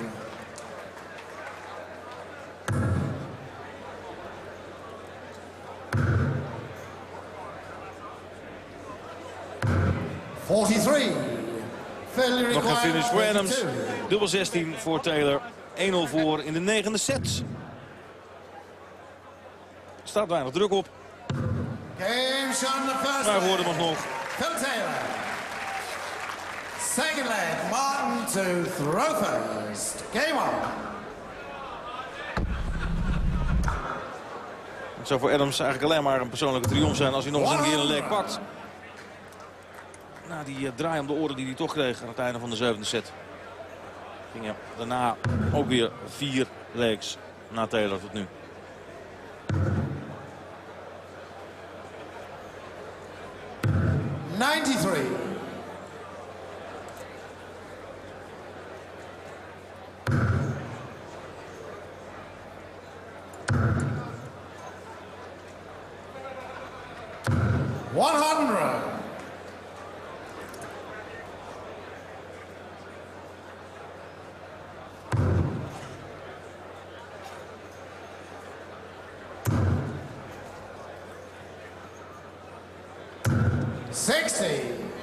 vierentachtig. Nog een finish voor Adams. Dubbel zestien voor Taylor. één nul voor in de negende set. Er staat weinig druk op. Maar we horen hem nog. Phil Taylor. Second leg, Martin to throw first. Game on. Het zou voor Adams eigenlijk alleen maar een persoonlijke triomf zijn als hij nog eens een keer een leg pakt. Na die uh, draai om de oren die hij toch kreeg aan het einde van de zevende set. Ging ja daarna ook weer vier legs na Taylor tot nu. negenennegentig. honderd. zestig.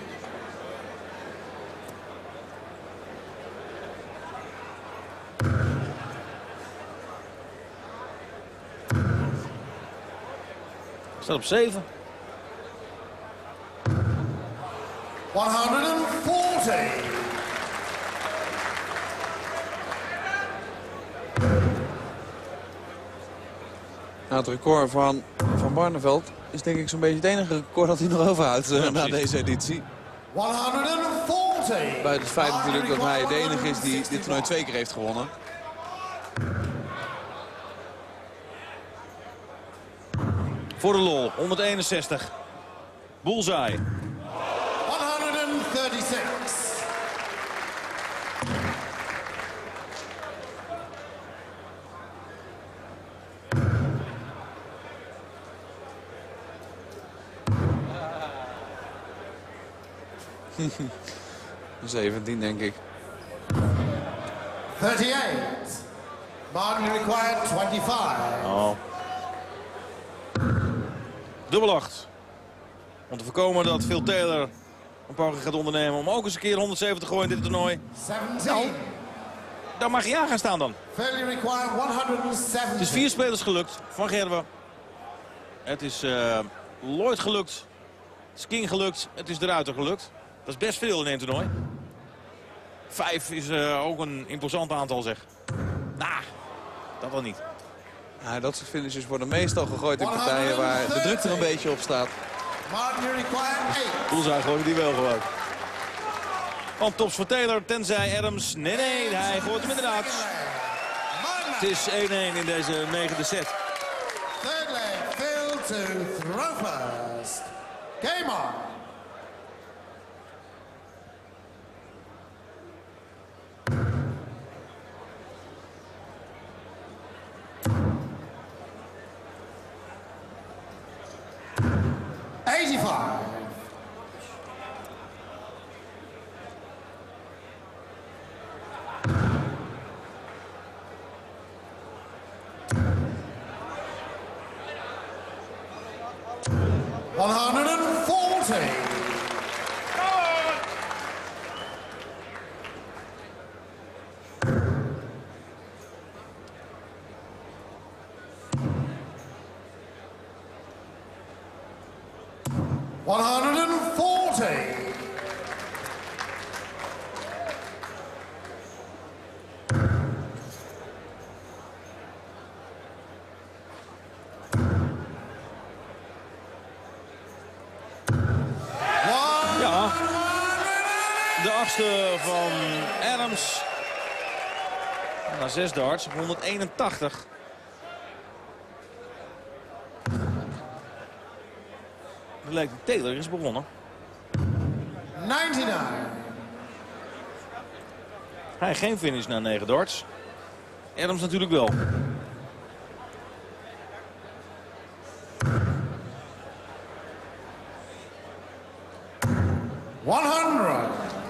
Staat op zeven. honderdveertig. Nou, het record van Van Barneveld is denk ik zo'n beetje het enige record dat hij nog overhoudt uh, na deze editie. honderdveertig. Buiten het feit natuurlijk dat hij de enige is die dit toernooi twee keer heeft gewonnen. Voor de lol, honderdeenenzestig. Bullseye. honderddraaiëndertig. zeventien denk ik. thirty-eight. Martin required twenty-five. Oh. Dubbel acht. Om te voorkomen dat Phil Taylor een poging gaat ondernemen om ook eens een keer honderdzeven te gooien in dit toernooi. zeventien. Nou, daar mag je aan gaan staan dan. Failure required honderdzeventig. Het is vier spelers gelukt van Gerwe. Het is uh, Lloyd gelukt. Het is King gelukt. Het is de Ruiter gelukt. Dat is best veel in één toernooi. Vijf is uh, ook een imposant aantal, zeg. Nou, dat dan niet. Ja, dat soort finishes worden meestal gegooid in partijen waar de druk er een beetje op staat. Bullseye gooien die wel gewoon. Want tops voor Taylor, tenzij Adams. Nee, nee, hij gooit hem inderdaad. Het is één-één in deze negende set. Third leg, Phil to throw first. Game on. eighty-five. one hundred forty. one hundred forty. Ja, de achtste van Adams. Na zes darts op honderdeenentachtig. Het lijkt dat Taylor is begonnen. negenennegentig. Hij geen finish na negen darts. Adams natuurlijk wel. honderd.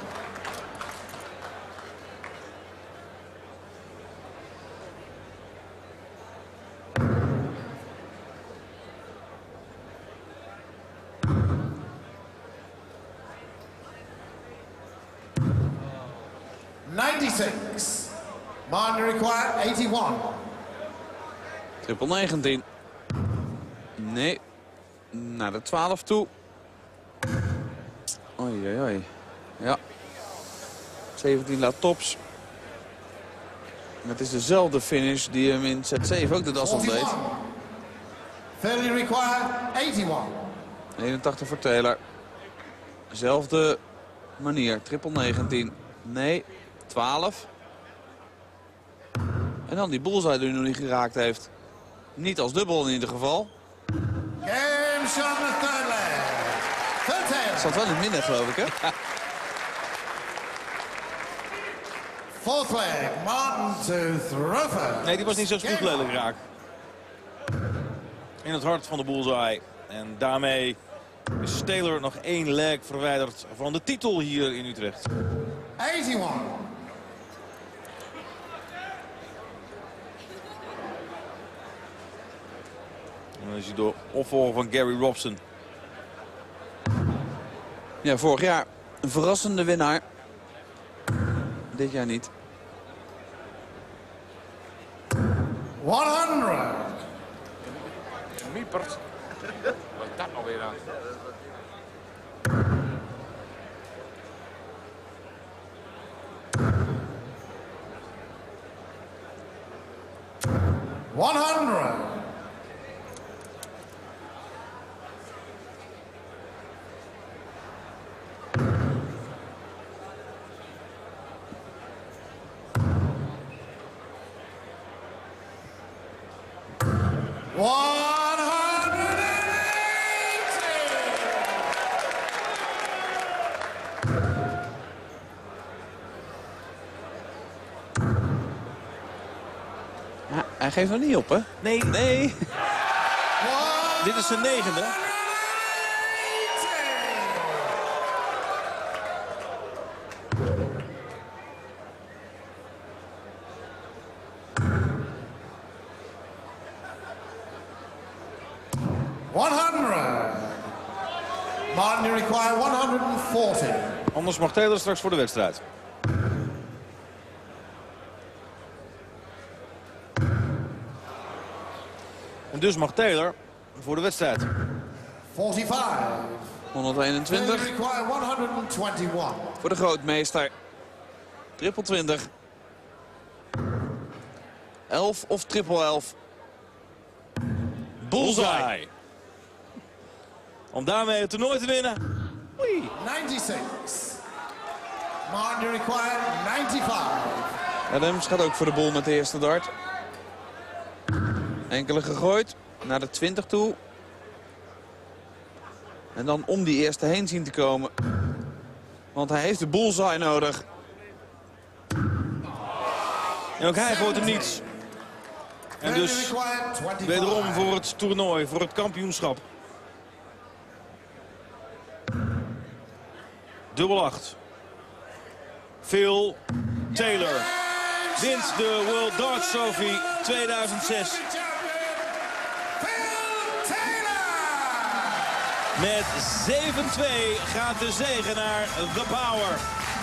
ninety-six. Martin required eighty-one. Triple negentien. Nee. Naar de twaalf toe. Oei, oei, oei. Ja. zeventien laat tops. Het is dezelfde finish die hem in set zeven ook de das ontdeed. Failure required eighty-one. eenentachtig voor Taylor. Zelfde manier. Triple negentien. Nee. twaalf. En dan die bullseye die hij nog niet geraakt heeft. Niet als dubbel in ieder geval. Game shot in the third leg. Phil Taylor. Zat wel in het midden, geloof ik, hè? Fourth leg. Martin to throw first. Nee, die was niet zo spoed lelijk raak. In het hart van de bullseye. En daarmee is Taylor nog één leg verwijderd van de titel hier in Utrecht. eighty-one. En dan is hij door opvolger van Gary Robson. Ja, vorig jaar een verrassende winnaar. Dit jaar niet. honderd. Miepert. Wat is dat nou weer aan? honderd. one hundred eighty. Ja, hij geeft nog niet op, hè? Nee. Nee. Dit is zijn negende. honderd. Martin, you require honderdveertig. Anders mag Taylor straks voor de wedstrijd. En dus mag Taylor voor de wedstrijd. vijfenveertig. honderdeenentwintig. You require honderdeenentwintig. Voor de grootmeester. Triple twintig. elf of triple elf. Bullseye. Om daarmee het toernooi te winnen. Oei. negenenzestig. Martin, you require vijfennegentig. Adams gaat ook voor de bol met de eerste dart. Enkele gegooid. Naar de twintig toe. En dan om die eerste heen zien te komen. Want hij heeft de bullseye nodig. En ook hij gooit hem niets. En dus wederom voor het toernooi, voor het kampioenschap. Dubbel acht. Phil Taylor wint de World Darts Trophy tweeduizend zes. Met zeven twee gaat de zege naar The Power.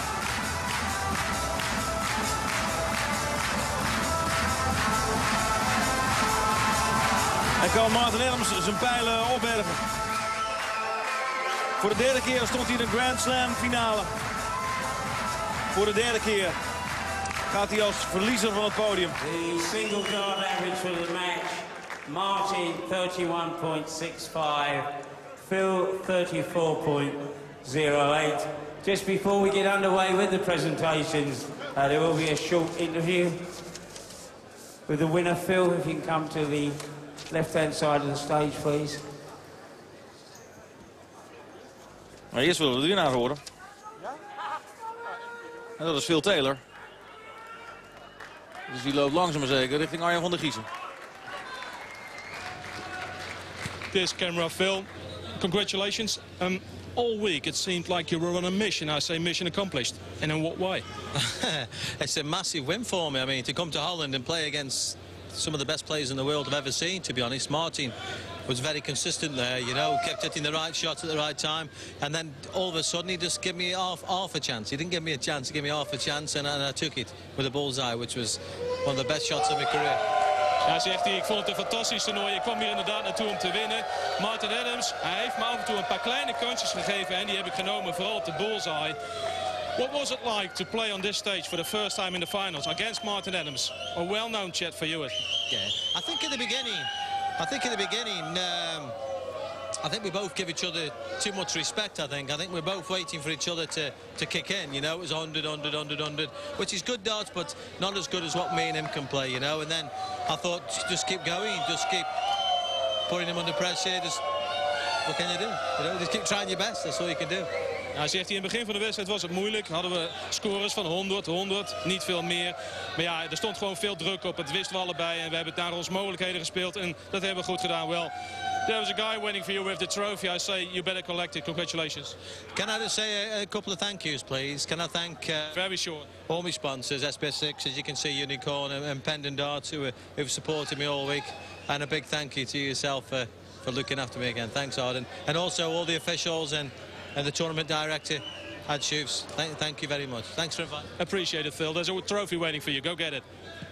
En kan Martin Adams zijn pijlen opbergen. Voor de derde keer stond hij in de Grand Slam finale. Voor de derde keer gaat hij als verliezer van het podium. The single guard average for the match. Martin thirty-one point six five. Phil thirty-four point zero eight. Just before we get underway with the presentations, uh, there will be a short interview with the winner. Phil, if you can come to the left-hand side of the stage, please. Maar eerst willen we de winnaar horen. En dat is Phil Taylor. Dus die loopt langzaam maar zeker richting Arjan van der Giezen. This camera, Phil. Congratulations. Um, all week it seemed like you were on a mission. I say mission accomplished. And in what way? It's a massive win for me. I mean, to come to Holland and play against some of the best players in the world I've ever seen, to be honest. Martin was very consistent there, you know, kept hitting the right shots at the right time. And then all of a sudden he just gave me half, half a chance. He didn't give me a chance, he gave me half a chance. And, and I took it with a bullseye, which was one of the best shots of my career. Ja, zegt hij, ik vond het een fantastisch toernooi. Ik kwam hier inderdaad naartoe om te winnen. Martin Adams, hij heeft me af en toe een paar kleine kansjes gegeven. En die heb ik genomen, vooral op de bullseye. What was it like to play on this stage for the first time in the finals against Martin Adams? A well-known chap for you. Yeah, I think in the beginning, I think in the beginning, um, I think we both give each other too much respect, I think. I think we're both waiting for each other to, to kick in, you know. It was one hundred, one hundred, one hundred, one hundred, which is good darts, but not as good as what me and him can play, you know. And then I thought, just keep going, just keep putting him under pressure, just, what can you do? You know, just keep trying your best, that's all you can do. Hij zegt hij in het begin van de wedstrijd was het moeilijk. Hadden we scores van honderd, honderd, niet veel meer. Maar ja, er stond gewoon veel druk op. Het wisten we allebei en we hebben het naar onze mogelijkheden gespeeld. En dat hebben we goed gedaan. Well, there was a guy waiting for you with the trophy. I say you better collect it. Congratulations. Can I just say a, a couple of thank yous, please? Can I thank uh, very short all my sponsors, S B six, as you can see, Unicorn and, and Pendant Darts, who have supported me all week. And a big thank you to yourself for, for looking after me again. Thanks, Arden. And also all the officials and And the tournament director, Ad Shoofs, thank, thank you very much. Thanks for inviting. Appreciate it, Phil. There's a trophy waiting for you. Go get it.